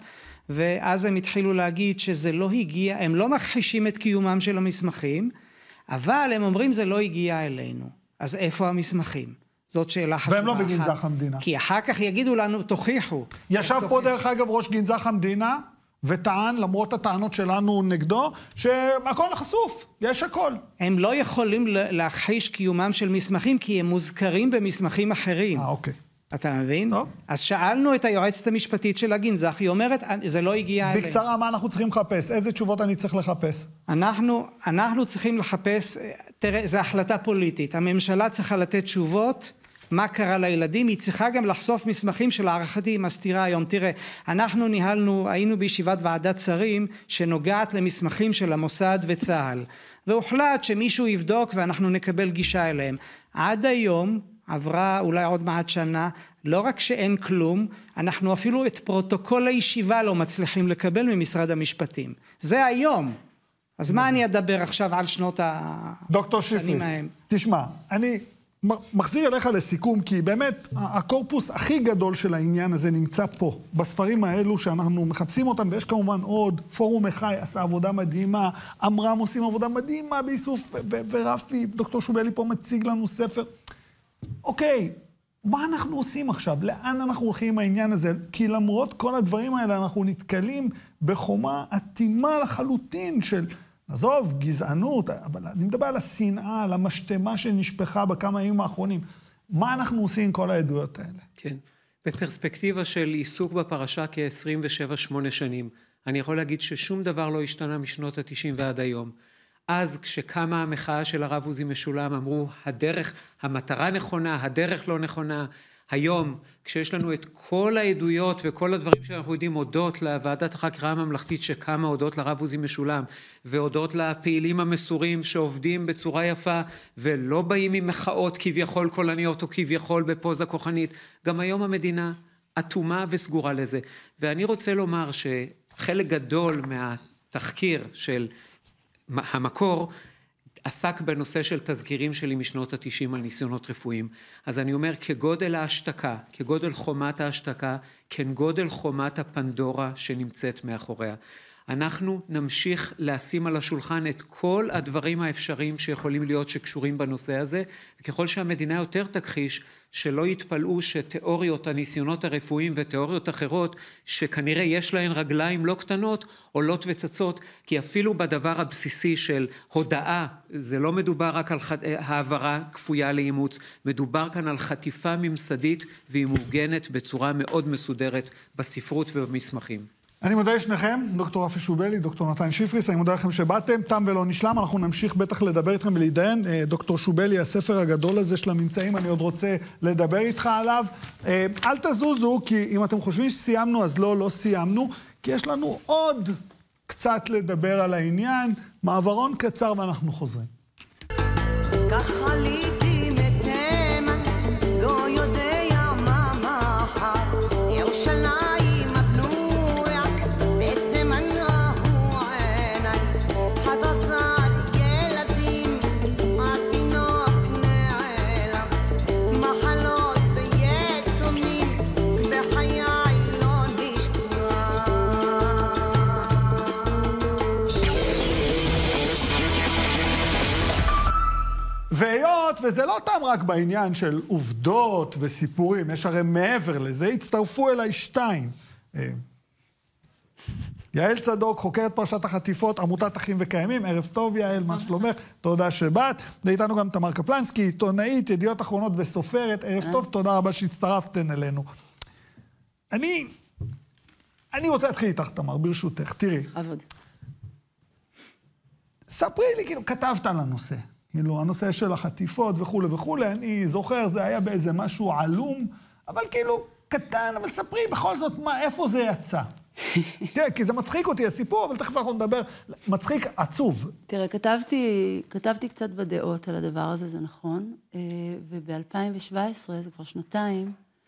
ואז הם התחילו להגיד שזה לא הגיע, הם לא מכחישים את קיומם של המסמכים, אבל הם אומרים זה לא הגיע אלינו. אז איפה המסמכים? זאת שאלה חשובה. והם לא בגנזך המדינה. כי אחר כך יגידו לנו, תוכיחו. ישב פה דרך אגב ראש גנזך המדינה, וטען, למרות הטענות שלנו נגדו, שהכל חשוף, יש הכל. הם לא יכולים להכחיש קיומם של מסמכים, כי הם מוזכרים במסמכים אחרים. אה, אוקיי. אתה מבין? טוב. אז שאלנו את היועצת המשפטית של הגנזך, היא אומרת, זה לא הגיע אלינו. בקצרה, מה אנחנו צריכים לחפש? איזה תשובות אני צריך לחפש? אנחנו, אנחנו צריכים לחפש, תראה, זו החלטה פוליטית. הממשלה צריכה לתת תשובות, מה קרה לילדים, היא צריכה גם לחשוף מסמכים של הערכתי היא מסתירה היום. תראה, אנחנו ניהלנו, היינו בישיבת ועדת שרים שנוגעת למסמכים של המוסד וצה"ל, והוחלט שמישהו יבדוק ואנחנו נקבל גישה אליהם. עד היום, עברה אולי עוד מעט שנה, לא רק שאין כלום, אנחנו אפילו את פרוטוקול הישיבה לא מצליחים לקבל ממשרד המשפטים. זה היום. אז מה אני אדבר עכשיו על שנות השנים ההם? דוקטור שיפריס, תשמע, אני מחזיר אליך לסיכום, כי באמת הקורפוס הכי גדול של העניין הזה נמצא פה, בספרים האלו שאנחנו מחפשים אותם, ויש כמובן עוד, פורום החי עשה עבודה מדהימה, אמרם עושים עבודה מדהימה באיסוף, ורפי, דוקטור שובילי פה מציג לנו ספר. אוקיי, מה אנחנו עושים עכשיו? לאן אנחנו הולכים עם העניין הזה? כי למרות כל הדברים האלה אנחנו נתקלים בחומה עתימה לחלוטין של נעזוב, גזענות, אבל אני מדבר על השנאה, על המשתמה שנשפחה בכמה ימים האחרונים. מה אנחנו עושים עם כל העדויות האלה? כן. בפרספקטיבה של עיסוק בפרשה כ-עשרים ושבע שמונה שנים, אני יכול להגיד ששום דבר לא השתנה משנות ה-תשעים ועד היום. אז כשקמה המחאה של הרב עוזי משולם, אמרו, הדרך, המטרה נכונה, הדרך לא נכונה. היום, כשיש לנו את כל העדויות וכל הדברים שאנחנו יודעים הודות לוועדת החקירה הממלכתית שקמה הודות לרב עוזי משולם, והודות לפעילים המסורים שעובדים בצורה יפה, ולא באים עם מחאות כביכול קולניות או כביכול בפוזה כוחנית, גם היום המדינה אטומה וסגורה לזה. ואני רוצה לומר שחלק גדול מהתחקיר של המקור, עסק בנושא של תזכירים שלי משנות ה-תשעים על ניסיונות רפואיים. אז אני אומר, כגודל ההשתקה, כגודל חומת ההשתקה, כן גודל חומת הפנדורה שנמצאת מאחוריה. אנחנו נמשיך לשים על השולחן את כל הדברים האפשריים שיכולים להיות שקשורים בנושא הזה, וככל שהמדינה יותר תכחיש, שלא יתפלאו שתיאוריות הניסיונות הרפואיים ותיאוריות אחרות, שכנראה יש להן רגליים לא קטנות, עולות וצצות, כי אפילו בדבר הבסיסי של הודעה, זה לא מדובר רק על העברה כפויה לאימוץ, מדובר כאן על חטיפה ממסדית, והיא מעוגנת בצורה מאוד מסודרת בספרות ובמסמכים. אני מודה לשניכם, דוקטור רפי שובילי, דוקטור נתן שיפריס, אני מודה לכם שבאתם, תם ולא נשלם, אנחנו נמשיך בטח לדבר איתכם ולהידיין. דוקטור שובילי, הספר הגדול הזה של הממצאים, אני עוד רוצה לדבר איתך עליו. אל תזוזו, כי אם אתם חושבים שסיימנו, אז לא, לא סיימנו, כי יש לנו עוד קצת לדבר על העניין, מעברון קצר ואנחנו חוזרים. ככה ליתי מתאמן, לא יודע מה מחר, ירושלים הבנויה, בתימן ראו עיניי, אחד עשר ילדים, התינוק נעלם, מחלות ביתומים, בחיי לא נשכח. והיות, וזה לא תם רק בעניין של עובדות וסיפורים, יש הרי מעבר לזה, הצטרפו אליי שתיים. יעל צדוק, חוקרת פרשת החטיפות, עמותת אחים וקיימים, ערב טוב יעל, מה שלומך? תודה שבאת. ואיתנו גם תמר קפלנסקי, עיתונאית, ידיעות אחרונות וסופרת, ערב טוב, תודה רבה שהצטרפתן אלינו. אני, אני רוצה להתחיל איתך, תמר, ברשותך, תראי. עבוד. ספרי לי, כאילו, כתבת על הנושא. כאילו, הנושא של החטיפות וכו' וכו', אני זוכר, זה היה באיזה משהו עלום, אבל כאילו, קטן, אבל ספרי בכל זאת, מה, איפה זה יצא? כן, כי זה מצחיק אותי, הסיפור, אבל תכף אנחנו נדבר, מצחיק עצוב. תראה, כתבתי, כתבתי קצת בדעות על הדבר הזה, זה נכון, וב-אלפיים שבע עשרה, זה כבר שנתיים,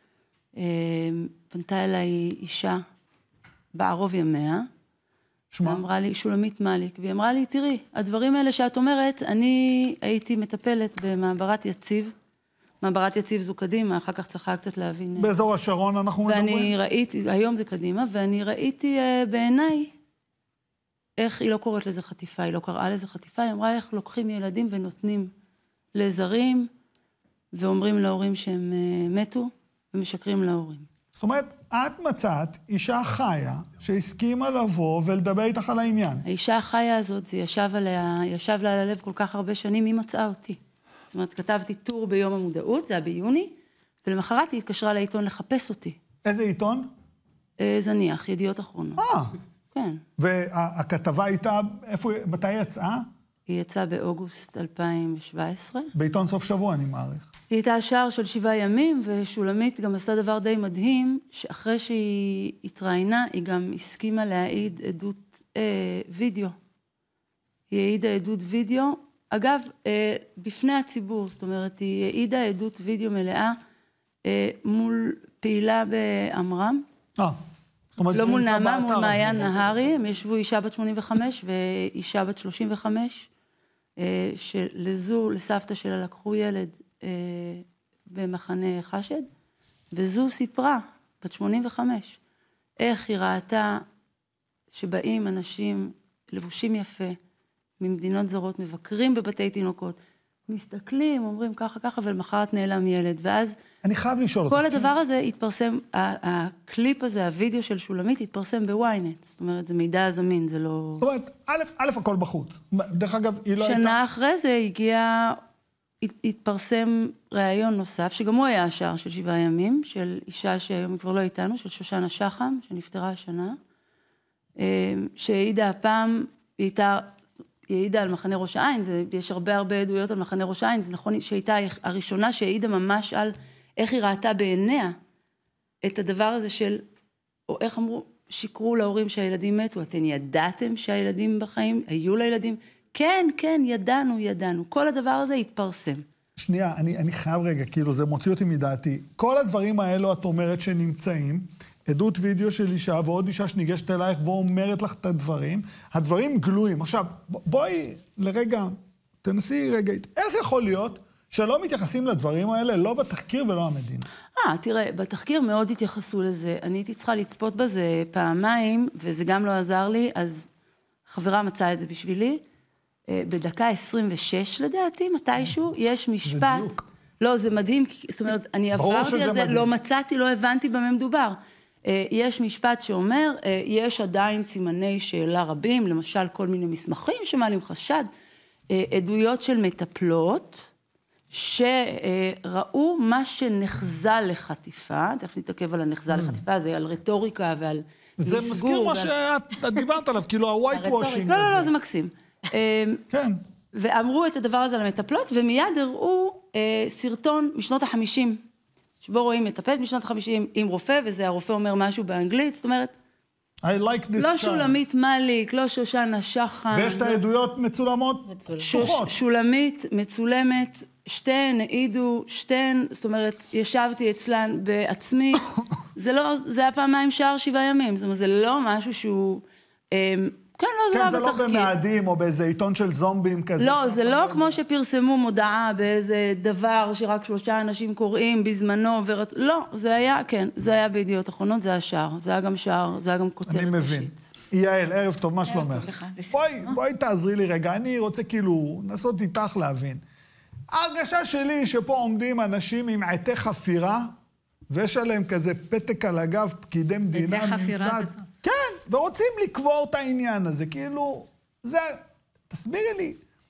פנתה אליי אישה בערוב ימיה, שמה? ואמרה לי, שולמית מליק, והיא אמרה לי, תראי, הדברים האלה שאת אומרת, אני הייתי מטפלת במעברת יציב, מעברת יציב זו קדימה, אחר כך צריכה קצת להבין. באזור השרון אנחנו מדברים? ואני ראיתי, היום זה קדימה, ואני ראיתי uh, בעיניי, איך היא לא קוראת לזה חטיפה, היא לא קראה לזה חטיפה, היא אמרה איך לוקחים ילדים ונותנים לזרים, ואומרים להורים שהם uh, מתו, ומשקרים להורים. זאת אומרת, את מצאת אישה חיה שהסכימה לבוא ולדבר איתך על העניין. האישה החיה הזאת, זה ישב עליה, ישב לה על הלב כל כך הרבה שנים, היא מצאה אותי. זאת אומרת, כתבתי טור ביום המודעות, זה היה ביוני, ולמחרת היא התקשרה לעיתון לחפש אותי. איזה עיתון? אה, זניח, ידיעות אחרונות. אה. כן. והכתבה הייתה, איפה, מתי יצאה? היא יצאה באוגוסט אלפיים שבע עשרה. בעיתון סוף שבוע, אני מעריך. היא הייתה שער של שבעה ימים, ושולמית גם עשתה דבר די מדהים, שאחרי שהיא התראיינה, היא גם הסכימה להעיד עדות אה, וידאו. היא העידה עדות וידאו, אגב, אה, בפני הציבור, זאת אומרת, היא העידה עדות וידאו מלאה אה, מול פעילה באמרם. אה, זאת אומרת, לא מול נמצא נעמה, באתר מול מעיין הזה. נהרי, הם ישבו אישה בת שמונים וחמש ואישה בת שלושים וחמש, אה, שלזו, לסבתא שלה לקחו ילד אה, במחנה חשד, וזו סיפרה, בת שמונים וחמש, איך היא ראתה שבאים אנשים לבושים יפה, ממדינות זרות, מבקרים בבתי תינוקות, מסתכלים, אומרים ככה ככה, ולמחרת נעלם ילד, ואז... אני חייב לשאול אותך. כל הדבר הזה התפרסם, הקליפ הזה, הווידאו של שולמית, התפרסם בוויינט. זאת אומרת, זה מידע זמין, זה לא... זאת אומרת, א', א', הכל בחוץ. דרך אגב, היא לא הייתה... שנה אחרי זה הגיע, התפרסם ראיון נוסף, שגם הוא היה השער של שבעה ימים, של אישה שהיום היא כבר לא איתנו, של שושנה שחם, שנפטרה השנה, שהעידה הפעם, היא הייתה... היא העידה על מחנה ראש העין, זה, יש הרבה הרבה עדויות על מחנה ראש העין, זה נכון שהייתה הראשונה שהעידה ממש על איך היא ראתה בעיניה את הדבר הזה של, או איך אמרו, שיקרו להורים שהילדים מתו, אתן ידעתם שהילדים בחיים, היו לילדים? כן, כן, ידענו, ידענו. כל הדבר הזה התפרסם. שנייה, אני, אני חייב רגע, כאילו זה מוציא אותי מדעתי. כל הדברים האלו את אומרת שנמצאים, עדות וידאו של אישה ועוד אישה שניגשת אלייך ואומרת לך את הדברים, הדברים גלויים. עכשיו, בואי לרגע, תנסי רגע, איך יכול להיות שלא מתייחסים לדברים האלה, לא בתחקיר ולא המדינה? אה, תראה, בתחקיר מאוד התייחסו לזה. אני הייתי צריכה לצפות בזה פעמיים, וזה גם לא עזר לי, אז חברה מצאה את זה בשבילי. בדקה עשרים ושש לדעתי, מתישהו, יש משפט... זה דיוק. לא, זה מדהים, זאת אומרת, אני עברתי על זה, לא מצאתי, לא הבנתי במה מדובר. יש משפט שאומר, יש עדיין סימני שאלה רבים, למשל כל מיני מסמכים שמעלים חשד, עדויות של מטפלות, שראו מה שנחזה לחטיפה, תכף נתעכב על הנחזה לחטיפה, זה על רטוריקה ועל מסגור. זה מזכיר מה שאת דיברת עליו, כאילו ה-white washing. לא, לא, לא, זה מקסים. כן. ואמרו את הדבר הזה למטפלות, ומיד הראו סרטון משנות החמישים, שבו רואים מטפלת משנות החמישים עם רופא, וזה הרופא אומר משהו באנגלית, זאת אומרת, I like this לא שולמית מליק, לא שושנה שחם. ויש את העדויות מצולמות פתוחות. שולמית, מצולמת, שתיהן העידו, שתיהן, זאת אומרת, ישבתי אצלן בעצמי, זה לא, זה היה פעמיים שער שבעה ימים, זאת אומרת, זה לא משהו שהוא... כן, לא, זה לא בתחקיר. כן, זה לא במאדים או באיזה עיתון של זומבים כזה. לא, זה לא כמו שפרסמו מודעה באיזה דבר שרק שלושה אנשים קוראים בזמנו ורצ... לא, זה היה, כן, זה היה בידיעות אחרונות, זה היה שער. זה היה גם שער, זה היה גם כותרת ראשית. אני מבין. יעל, ערב טוב, מה שלומך? בואי, בואי תעזרי לי רגע, אני רוצה כאילו לנסות איתך להבין. ההרגשה שלי שפה עומדים אנשים עם עטי חפירה, ויש עליהם כזה פתק על הגב, פקידי מדינה. עטי חפירה זה טוב. כן, ורוצים לקבור את העניין הזה, כאילו, זה, תסבירי לי,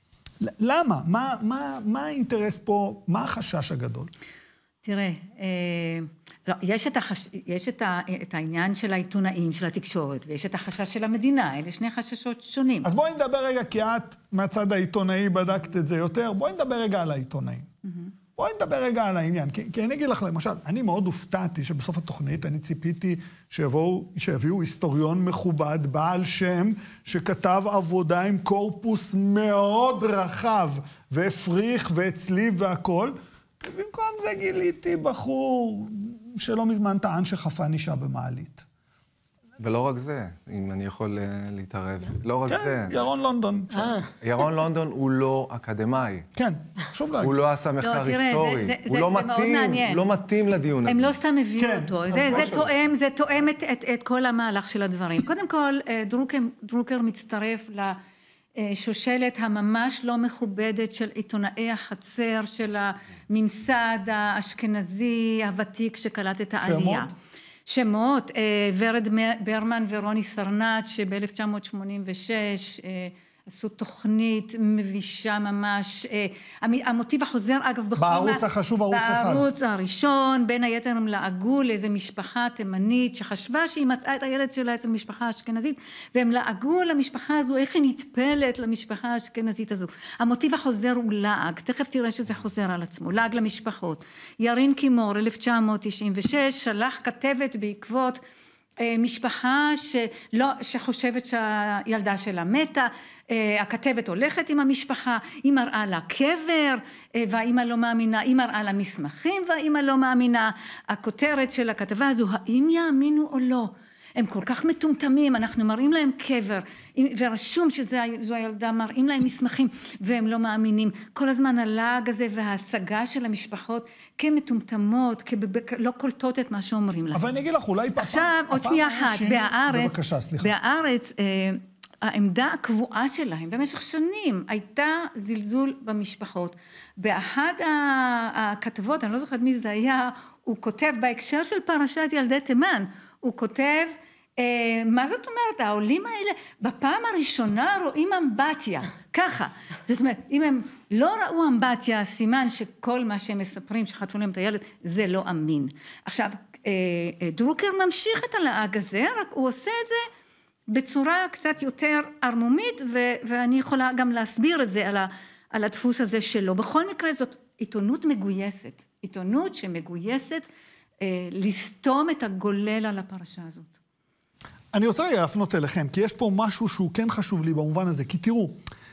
למה? מה, מה, מה האינטרס פה, מה החשש הגדול? תראה, אה, לא, יש, את, החש... יש את, ה... את העניין של העיתונאים, של התקשורת, ויש את החשש של המדינה, אלה שני חששות שונים. אז בואי נדבר רגע, כי את מהצד העיתונאי בדקת את זה יותר, בואי נדבר רגע על העיתונאים. Mm-hmm. בואי נדבר רגע על העניין, כי, כי אני אגיד לך, למשל, אני מאוד הופתעתי שבסוף התוכנית אני ציפיתי שיבואו, שיביאו היסטוריון מכובד, בעל שם, שכתב עבודה עם קורפוס מאוד רחב, והפריך והצליב והכל, ובמקום זה גיליתי בחור שלא מזמן טען שחפן אישה במעלית. ולא רק זה, אם אני יכול להתערב. לא רק זה. כן, ירון לונדון. ירון לונדון הוא לא אקדמאי. כן, חשוב להגיד. הוא לא עשה מחקר היסטורי. הוא לא מתאים, לא מתאים לדיון הזה. הם לא סתם הביאו אותו. זה תואם, זה תואם את כל המהלך של הדברים. קודם כל, דרוקר מצטרף לשושלת הממש לא מכובדת של עיתונאי החצר, של הממסד האשכנזי הוותיק שקלט את העלייה. שמות, ורד ברמן ורוני סרנט, שב-אלף תשע מאות שמונים ושש עשו תוכנית מבישה ממש. המוטיב החוזר, אגב, בערוץ החשוב, ערוץ אחד. בערוץ הראשון, בין היתר הם לעגו לאיזו משפחה תימנית, שחשבה שהיא מצאה את הילד שלה אצל משפחה אשכנזית, והם לעגו למשפחה הזו, איך היא נטפלת למשפחה האשכנזית הזו. המוטיב החוזר הוא לעג, תכף תראה שזה חוזר על עצמו, לעג למשפחות. ירין קימור, אלף תשע מאות תשעים ושש, שלח כתבת בעקבות משפחה שלא, שחושבת שהילדה שלה מתה, הכתבת הולכת עם המשפחה, היא מראה לה קבר, והאימא לא מאמינה, היא מראה לה מסמכים, והאימא לא מאמינה. הכותרת של הכתבה הזו, האם יאמינו או לא? הם כל כך מטומטמים, אנחנו מראים להם קבר, ורשום שזו הילדה, מראים להם מסמכים, והם לא מאמינים. כל הזמן הלעג הזה וההצגה של המשפחות כמטומטמות, לא קולטות את מה שאומרים להם. אבל אני אגיד לך, אולי פעם... עכשיו, עוד שנייה אחת, בהארץ, בבקשה, סליחה. בהארץ, העמדה הקבועה שלהם במשך שנים הייתה זלזול במשפחות. באחד הכתבות, אני לא זוכרת מי זה היה, הוא כותב בהקשר של פרשת ילדי תימן, הוא כותב, אה, מה זאת אומרת, העולים האלה בפעם הראשונה רואים אמבטיה, ככה. זאת אומרת, אם הם לא ראו אמבטיה, סימן שכל מה שהם מספרים שחטפו להם את הילד, זה לא אמין. עכשיו, אה, אה, דרוקר ממשיך את הלעג הזה, רק הוא עושה את זה בצורה קצת יותר ערמומית, ו- ואני יכולה גם להסביר את זה על, ה- על הדפוס הזה שלו. בכל מקרה זאת עיתונות מגויסת, עיתונות שמגויסת אה, לסתום את הגולל על הפרשה הזאת. אני רוצה רגע להפנות אליכם, כי יש פה משהו שהוא כן חשוב לי במובן הזה, כי תראו,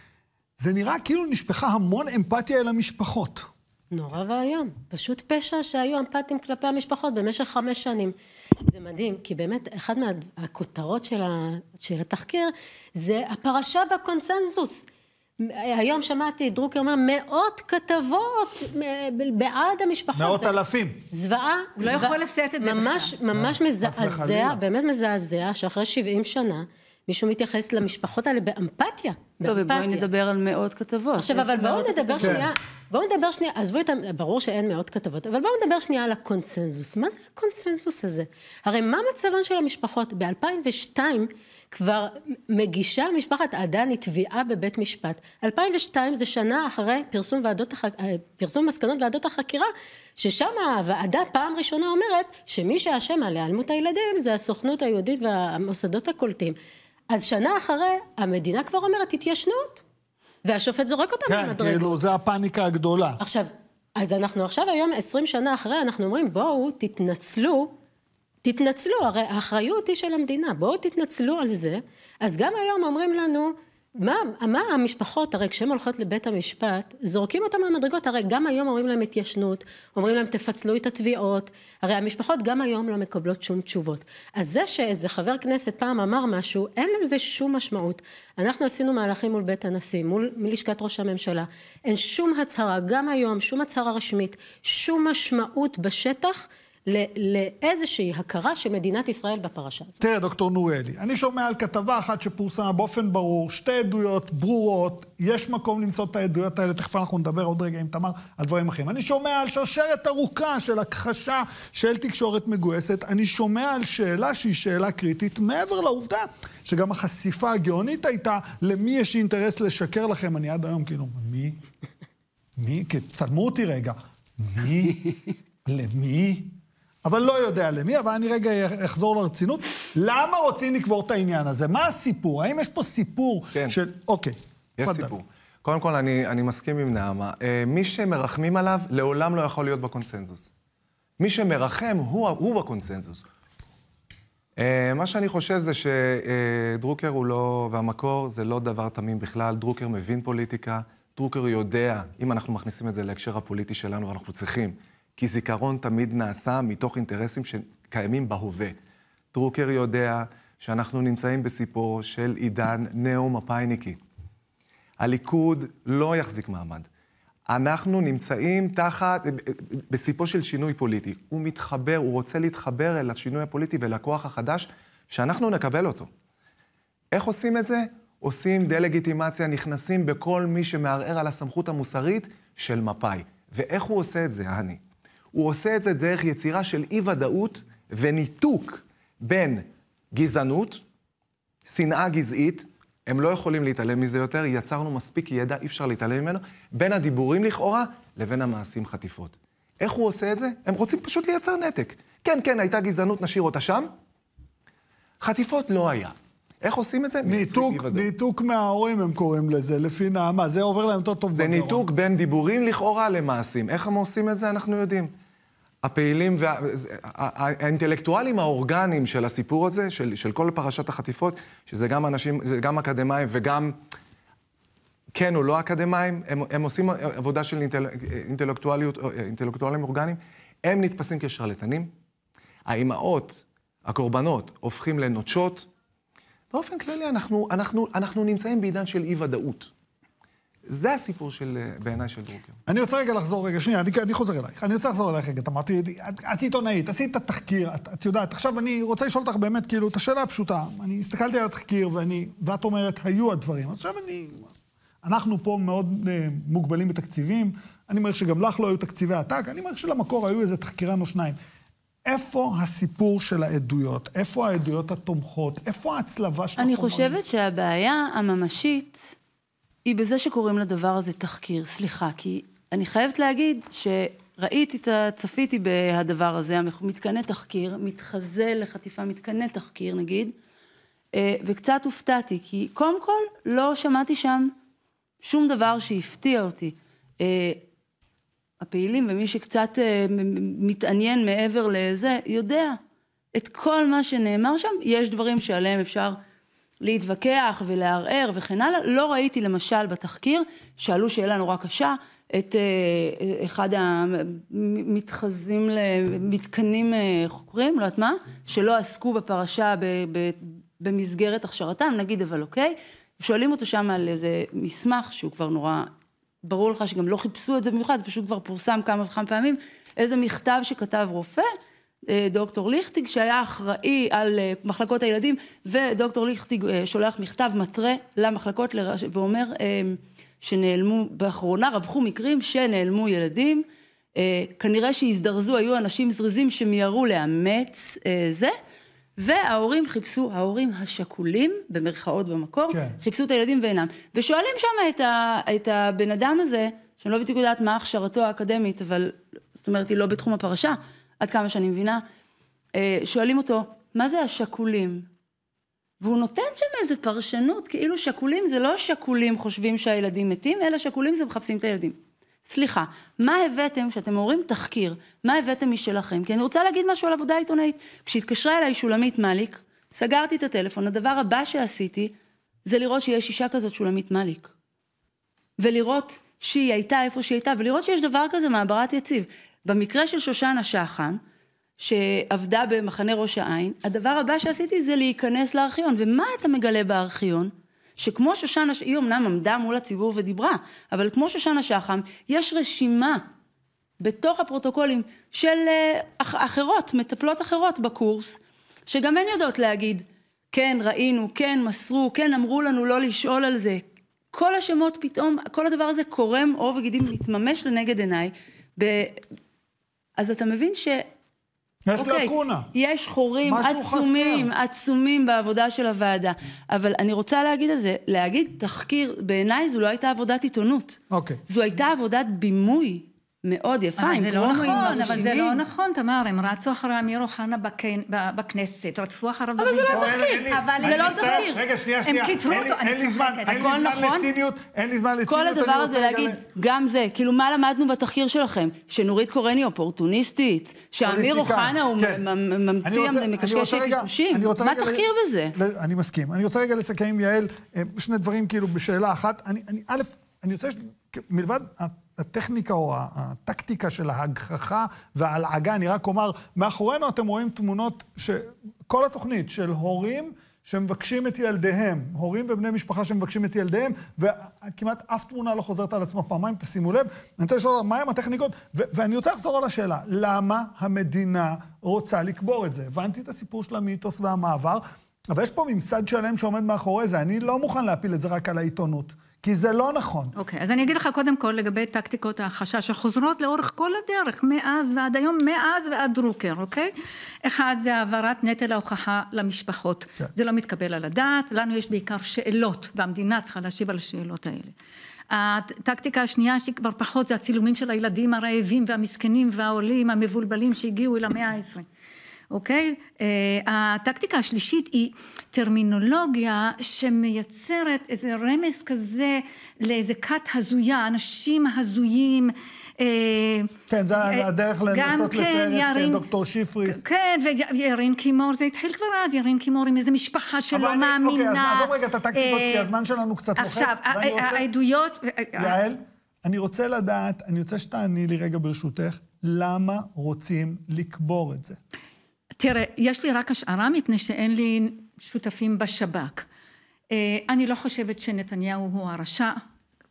זה נראה כאילו נשפחה המון אמפתיה אל המשפחות. נורא והיום. פשוט פשע שהיו אמפתיים כלפי המשפחות במשך חמש שנים. זה מדהים, כי באמת אחד מהכותרות של, ה... של התחקיר זה הפרשה בקונסנזוס. היום שמעתי, דרוקר אומר, מאות כתבות בעד המשפחות. מאות אלפים. זוועה. הוא לא יכול לשאת את זה ממש, בכלל. ממש מזעזע, באמת מזעזע, שאחרי שבעים שנה, מישהו מתייחס למשפחות האלה באמפתיה. טוב, ובואי נדבר על מאות כתבות. עכשיו, אבל בואו נדבר שנייה, בואו נדבר שנייה, עזבו את, ברור שאין מאות כתבות, אבל בואו נדבר שנייה על הקונסנזוס. מה זה הקונסנזוס הזה? הרי מה מצבן של המשפחות? ב-אלפיים ושתיים כבר מגישה משפחת עדני תביעה בבית משפט. אלפיים ושתיים זה שנה אחרי פרסום ועדות, פרסום מסקנות ועדות החקירה, ששם הוועדה פעם ראשונה אומרת שמי שאשם על היעלמות הילדים זה הסוכנות היהודית והמוסדות הקולטים. אז שנה אחרי, המדינה כבר אומרת, התיישנות, והשופט זורק אותם כן, במדרגות. כאילו, זה הפאניקה הגדולה. עכשיו, אז אנחנו עכשיו היום, עשרים שנה אחרי, אנחנו אומרים, בואו, תתנצלו, תתנצלו, הרי האחריות היא של המדינה, בואו תתנצלו על זה. אז גם היום אומרים לנו, מה, מה המשפחות, הרי כשהן הולכות לבית המשפט, זורקים אותם מהמדרגות, הרי גם היום אומרים להם התיישנות, אומרים להם תפצלו את התביעות, הרי המשפחות גם היום לא מקבלות שום תשובות. אז זה שאיזה חבר כנסת פעם אמר משהו, אין לזה שום משמעות. אנחנו עשינו מהלכים מול בית הנשיא, מול לשכת ראש הממשלה, אין שום הצהרה, גם היום, שום הצהרה רשמית, שום משמעות בשטח, לאיזושהי הכרה של מדינת ישראל בפרשה הזאת. תראה, דוקטור נוריאלי, אני שומע על כתבה אחת שפורסמה באופן ברור, שתי עדויות ברורות, יש מקום למצוא את העדויות האלה, תכף אנחנו נדבר עוד רגע עם תמר על דברים אחרים. אני שומע על שרשרת ארוכה של הכחשה של תקשורת מגויסת, אני שומע על שאלה שהיא שאלה קריטית, מעבר לעובדה שגם החשיפה הגאונית הייתה, למי יש אינטרס לשקר לכם, אני עד היום כאילו, מי? מי? כי צלמו אותי רגע. מי? למי? אבל לא יודע למי, אבל אני רגע אחזור לרצינות. למה רוצים לקבור את העניין הזה? מה הסיפור? האם יש פה סיפור כן. של... אוקיי. יש פדל. סיפור. קודם כל, אני, אני מסכים עם נעמה. מי שמרחמים עליו, לעולם לא יכול להיות בקונסנזוס. מי שמרחם, הוא, הוא בקונסנזוס. מה שאני חושב זה שדרוקר הוא לא... והמקור זה לא דבר תמים בכלל. דרוקר מבין פוליטיקה. דרוקר יודע, אם אנחנו מכניסים את זה להקשר הפוליטי שלנו, אנחנו צריכים. כי זיכרון תמיד נעשה מתוך אינטרסים שקיימים בהווה. דרוקר יודע שאנחנו נמצאים בסיפור של עידן נאו-מפאיניקי. הליכוד לא יחזיק מעמד. אנחנו נמצאים תחת, בסיפור של שינוי פוליטי. הוא מתחבר, הוא רוצה להתחבר אל השינוי הפוליטי ולכוח החדש שאנחנו נקבל אותו. איך עושים את זה? עושים דה-לגיטימציה, נכנסים בכל מי שמערער על הסמכות המוסרית של מפאי. ואיך הוא עושה את זה, אני? הוא עושה את זה דרך יצירה של אי-ודאות וניתוק בין גזענות, שנאה גזעית, הם לא יכולים להתעלם מזה יותר, יצרנו מספיק ידע, אי אפשר להתעלם ממנו, בין הדיבורים לכאורה לבין המעשים חטיפות. איך הוא עושה את זה? הם רוצים פשוט לייצר נתק. כן, כן, הייתה גזענות, נשאיר אותה שם. חטיפות לא היה. איך עושים את זה? ניתוק, ניתוק מההורים הם קוראים לזה, לפי נעמה. זה עובר להם יותר טוב בגרון. זה ניתוק בין דיבורים לכאורה למעשים. איך הם עושים את זה? אנחנו יודעים. הפעילים והאינטלקטואלים האורגניים של הסיפור הזה, של, של כל פרשת החטיפות, שזה גם אנשים, זה גם אקדמיים וגם כן או לא אקדמיים, הם, הם עושים עבודה של אינטל, אינטלקטואליות, אינטלקטואלים אורגניים, הם נתפסים כשרלטנים. האימהות, הקורבנות, הופכים לנוטשות. באופן כללי, אנחנו, אנחנו, אנחנו נמצאים בעידן של אי-ודאות. זה הסיפור של, בעיניי של דרוקר. אני רוצה רגע לחזור רגע, שנייה, אני, אני חוזר אלייך. אני רוצה לחזור אלייך רגע, אמרתי, את, את עיתונאית, עשית את התחקיר, את, את יודעת, עכשיו אני רוצה לשאול אותך באמת, כאילו, את השאלה הפשוטה. אני הסתכלתי על התחקיר, ואני, ואת אומרת, היו הדברים. אז עכשיו אני, אנחנו פה מאוד אה, מוגבלים בתקציבים, אני אומר שגם לך לא היו תקציבי עתק, אני אומר שלמקור היו איזה תחקירן או שניים. איפה הסיפור של העדויות? איפה העדויות התומכות? איפה ההצלבה של אני החומרים? חושבת שהבעיה הממשית היא בזה שקוראים לדבר הזה תחקיר. סליחה, כי אני חייבת להגיד שראיתי, צפיתי בהדבר הזה, מתקני תחקיר, מתחזה לחטיפה מתקני תחקיר נגיד, וקצת הופתעתי, כי קודם כל לא שמעתי שם שום דבר שהפתיע אותי. הפעילים ומי שקצת מתעניין מעבר לזה, יודע את כל מה שנאמר שם. יש דברים שעליהם אפשר להתווכח ולערער וכן הלאה. לא ראיתי למשל בתחקיר, שאלו שאלה נורא קשה, את אחד המתחזים למתקנים חוקרים, לא יודעת מה, שלא עסקו בפרשה במסגרת הכשרתם, נגיד, אבל אוקיי, שואלים אותו שם על איזה מסמך שהוא כבר נורא, ברור לך שגם לא חיפשו את זה במיוחד, זה פשוט כבר פורסם כמה וכמה פעמים, איזה מכתב שכתב רופא, דוקטור ליכטיג, שהיה אחראי על מחלקות הילדים, ודוקטור ליכטיג שולח מכתב מטרה למחלקות, ואומר שנעלמו, באחרונה רווחו מקרים שנעלמו ילדים, כנראה שהזדרזו, היו אנשים זריזים שמיירו לאמץ זה, וההורים חיפשו, ההורים השכולים, במרכאות במקור, כן. חיפשו את הילדים ואינם. ושואלים שם את, ה, את הבן אדם הזה, שאני לא בדיוק יודעת מה הכשרתו האקדמית, אבל זאת אומרת, היא לא בתחום הפרשה, עד כמה שאני מבינה, שואלים אותו, מה זה השכולים? והוא נותן שם איזו פרשנות, כאילו שכולים זה לא שכולים חושבים שהילדים מתים, אלא שכולים זה מחפשים את הילדים. סליחה, מה הבאתם, שאתם אומרים תחקיר, מה הבאתם משלכם? כי אני רוצה להגיד משהו על עבודה עיתונאית. כשהתקשרה אליי שולמית מליק, סגרתי את הטלפון, הדבר הבא שעשיתי, זה לראות שיש אישה כזאת שולמית מליק. ולראות שהיא הייתה איפה שהיא הייתה, ולראות שיש דבר כזה מעברת יציב. במקרה של שושנה שחם, שעבדה במחנה ראש העין, הדבר הבא שעשיתי זה להיכנס לארכיון. ומה אתה מגלה בארכיון? שכמו שושנה, היא אמנם עמדה מול הציבור ודיברה, אבל כמו שושנה שחם, יש רשימה בתוך הפרוטוקולים של אחרות, מטפלות אחרות בקורס, שגם הן יודעות להגיד, כן, ראינו, כן, מסרו, כן, אמרו לנו לא לשאול על זה. כל השמות פתאום, כל הדבר הזה קורם אור וגידים, מתממש לנגד עיניי. ב... אז אתה מבין ש... יש אוקיי, לקונה. יש חורים עצומים, חסר. עצומים בעבודה של הוועדה. אבל אני רוצה להגיד על זה, להגיד תחקיר, בעיניי זו לא הייתה עבודת עיתונות. אוקיי. זו הייתה עבודת בימוי מאוד יפה. אבל זה לא נכון, אבל זה לא נכון, תמר, הם רצו אחרי אמיר אוחנה בכנסת, רדפו אחריו אבל זה לא תחקיר. זה לא תחקיר. רגע, שנייה, שנייה. הם קיצרו אותו, אני צוחקת. הכל נכון. אין לי זמן לציניות. כל הדבר הזה להגיד, גם זה, כאילו מה למדנו בתחקיר שלכם? שנורית קורני אופורטוניסטית, שאמיר אוחנה הוא ממציא מקשקשת טיפושים. מה תחקיר בזה? אני מסכים. אני רוצה רגע לסכם עם יעל שני דברים כאילו בשאלה אחת. א', אני רוצה מלבד הטכניקה או הטקטיקה של ההגחכה וההלעגה, אני רק אומר, מאחורינו אתם רואים תמונות שכל התוכנית של הורים שמבקשים את ילדיהם, הורים ובני משפחה שמבקשים את ילדיהם, וכמעט אף תמונה לא חוזרת על עצמה פעמיים, תשימו לב. אני רוצה לשאול מה הם הטכניקות, ו- ואני רוצה לחזור על השאלה, למה המדינה רוצה לקבור את זה? הבנתי את הסיפור של המיתוס והמעבר, אבל יש פה ממסד שלם שעומד מאחורי זה, אני לא מוכן להפיל את זה רק על העיתונות. כי זה לא נכון. אוקיי, אז אני אגיד לך קודם כל לגבי טקטיקות החשש שחוזרות לאורך כל הדרך, מאז ועד היום, מאז ועד דרוקר, אוקיי? אחד זה העברת נטל ההוכחה למשפחות. כן. זה לא מתקבל על הדעת, לנו יש בעיקר שאלות, והמדינה צריכה להשיב על השאלות האלה. הטקטיקה השנייה שכבר פחות זה הצילומים של הילדים הרעבים והמסכנים והעולים המבולבלים שהגיעו אל המאה העשרים. אוקיי? הטקטיקה השלישית היא טרמינולוגיה שמייצרת איזה רמז כזה לאיזה כת הזויה, אנשים הזויים. כן, זה הדרך לנסות לצייר את דוקטור שיפריס. כן, וירין קימור, זה התחיל כבר אז, ירין קימור עם איזה משפחה שלא מאמינה. אוקיי, אז נעזוב רגע את הטקטיקות, כי הזמן שלנו קצת לוחץ. עכשיו, העדויות... יעל, אני רוצה לדעת, אני רוצה שתעני לי רגע ברשותך, למה רוצים לקבור את זה? תראה, יש לי רק השערה מפני שאין לי שותפים בשב"כ. אני לא חושבת שנתניהו הוא הרשע,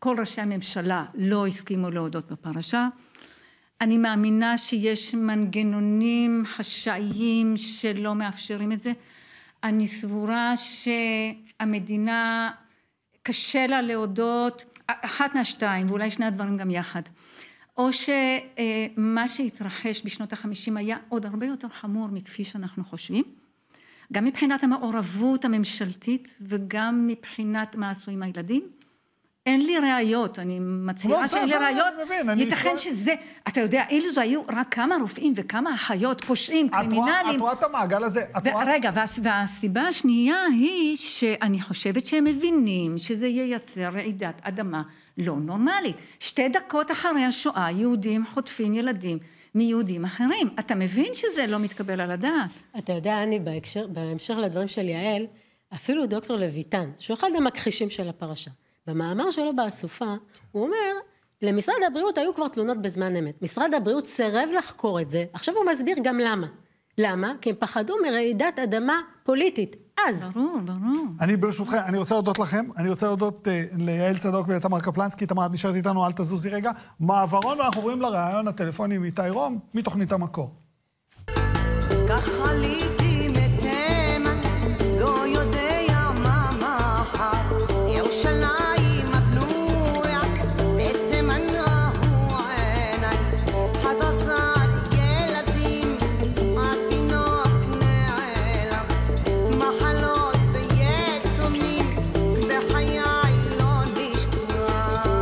כל ראשי הממשלה לא הסכימו להודות בפרשה. אני מאמינה שיש מנגנונים חשאיים שלא מאפשרים את זה. אני סבורה שהמדינה קשה לה להודות, אחת מהשתיים, ואולי שני הדברים גם יחד. או שמה שהתרחש בשנות החמישים היה עוד הרבה יותר חמור מכפי שאנחנו חושבים, גם מבחינת המעורבות הממשלתית וגם מבחינת מה עשו עם הילדים. אין לי ראיות, אני מצהירה שאין לי ראיות, ייתכן שזה, אתה יודע, אילו זה היו רק כמה רופאים וכמה אחיות, פושעים, קרימינלים. את רואה את המעגל הזה? רגע, והסיבה השנייה היא שאני חושבת שהם מבינים שזה ייצר רעידת אדמה לא נורמלית. שתי דקות אחרי השואה, יהודים חוטפים ילדים מיהודים אחרים. אתה מבין שזה לא מתקבל על הדעת? אתה יודע, אני בהקשר, בהמשך לדברים של יעל, אפילו דוקטור לויטן, שהוא אחד המכחישים של הפרשה, במאמר שלו באסופה, הוא אומר, למשרד הבריאות היו כבר תלונות בזמן אמת. משרד הבריאות סירב לחקור את זה. עכשיו הוא מסביר גם למה. למה? כי הם פחדו מרעידת אדמה פוליטית. אז. ברור, ברור. אני ברשותכם, אני רוצה להודות לכם. אני רוצה להודות uh, ליעל צדוק ולתמר קפלנסקי. תמר, את נשארת איתנו, אל תזוזי רגע. מעברון, ואנחנו עוברים לראיון הטלפוני עם איתי רום, מתוכנית המקור. ככה ליתי מתימן, לא יודע מה מחר. ירושלים הבנויה, בתימן ראו עיניי. אחד עשר ילדים, התינוק נעלם. מחלות ביתומים, בחיי לא נשכח.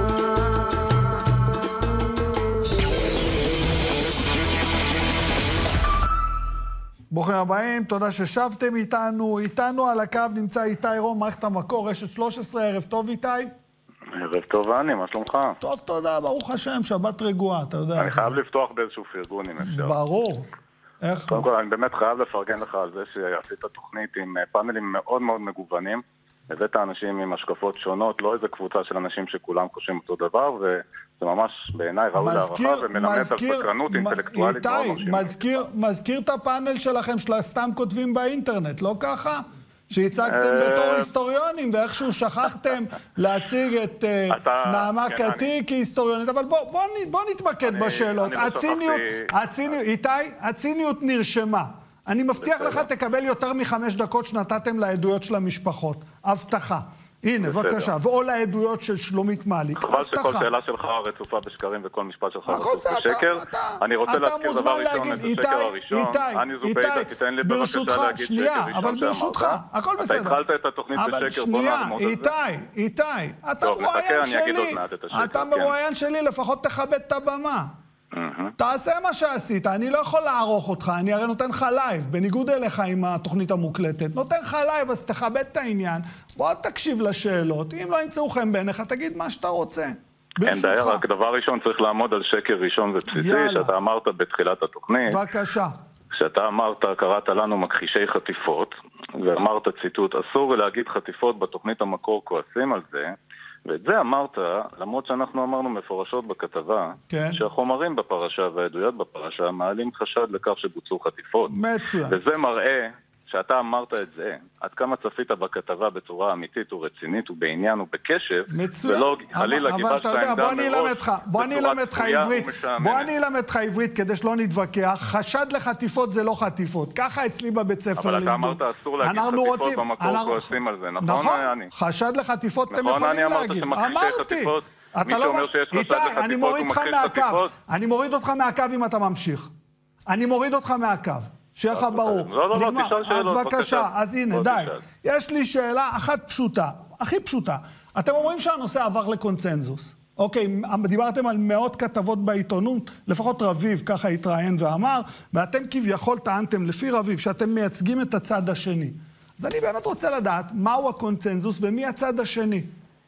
ברוכים הבאים, תודה ששבתם איתנו. איתנו על הקו נמצא איתי רום, מערכת המקור, רשת שלוש עשרה, ערב טוב איתי. ערב טוב, אני, מה שלומך? טוב, תודה, ברוך השם, שבת רגועה, אתה יודע. אני חייב לפתוח באיזשהו פרגון, אם אפשר. ברור. איך קודם לא? כל, אני באמת חייב לפרגן לך על זה שעשית תוכנית עם פאנלים מאוד מאוד מגוונים. הבאת אנשים עם השקפות שונות, לא איזה קבוצה של אנשים שכולם חושבים אותו דבר, וזה ממש בעיניי ראוי להערכה ומלמד על סקרנות אינטלקטואלית מאוד מרשימה. מזכיר, מזכיר את הפאנל שלכם של הסתם כותבים באינטרנט, לא ככה? שהצגתם בתור היסטוריונים, ואיכשהו שכחתם להציג את נעמה קטי כהיסטוריונית, אבל בוא נתמקד בשאלות. איתי, הציניות נרשמה. אני מבטיח לך, תקבל יותר מחמש דקות שנתתם לעדויות של המשפחות. הבטחה. הנה, בבקשה. ואו לעדויות של שלומית מאליק. חבל שכל שאלה שלך רצופה בשקרים וכל משפט שלך רצוף בשקר. אני רוצה להזכיר דבר ראשון, את השקר הראשון. אני זוביידה, תיתן לי בבקשה להגיד שקר ראשון ברשותך, הכל בסדר. אתה התחלת את התוכנית בשקר, בוא נעמוד על זה. איתי, איתי, אתה מרואיין שלי. אתה מרואיין שלי, לפחות תכבד את הבמה. תעשה מה שעשית, אני לא יכול לערוך אותך, אני הרי נותן לך לייב, בניגוד אליך עם התוכנית המוקלטת, נותן לך לייב, אז תכבד את העניין, בוא תקשיב לשאלות, אם לא ימצאו חן בעיניך, תגיד מה שאתה רוצה. אין בעיה, רק דבר ראשון צריך לעמוד על שקר ראשון ובסיסי, שאתה אמרת בתחילת התוכנית. בבקשה. שאתה אמרת, קראת לנו מכחישי חטיפות, ואמרת ציטוט, אסור להגיד חטיפות בתוכנית המקור, כועסים על זה, ואת זה אמרת, למרות שאנחנו אמרנו מפורשות בכתבה, כן. שהחומרים בפרשה והעדויות בפרשה מעלים חשד לכך שבוצעו חטיפות. מצוין. וזה מראה שאתה אמרת את זה, עד כמה צפית בכתבה בצורה אמיתית ורצינית ובעניין ובקשב, מצוין. ולא חלילה גיבשת עמדה מראש בוא אני אלמד לך עברית, בוא אני אלמד לך עברית כדי שלא נתווכח, חשד לחטיפות זה לא חטיפות, ככה אצלי בבית ספר. אבל אתה אמרת אסור להגיד חטיפות במקור כועסים על זה, נכון? חשד לחטיפות אתם יכולים להגיד, אמרתי. מי שאומר שיש חשד לחטיפות הוא מכחיש חטיפות. אני מוריד אותך מהקו אם אתה ממשיך. אני מוריד אותך מהקו. שיהיה לך ברור. לא, לא, לא, תשאל שאלות. אז בבקשה, אז הנה, די. יש לי שאלה אחת פשוטה, הכי פשוטה. אתם אומרים שהנושא עבר לקונצנזוס. אוקיי, דיברתם על מאות כתבות בעיתונות, לפחות רביב ככה התראיין ואמר, ואתם כביכול טענתם לפי רביב שאתם מייצגים את הצד השני. אז אני באמת רוצה לדעת מהו הקונצנזוס ומי הצד השני.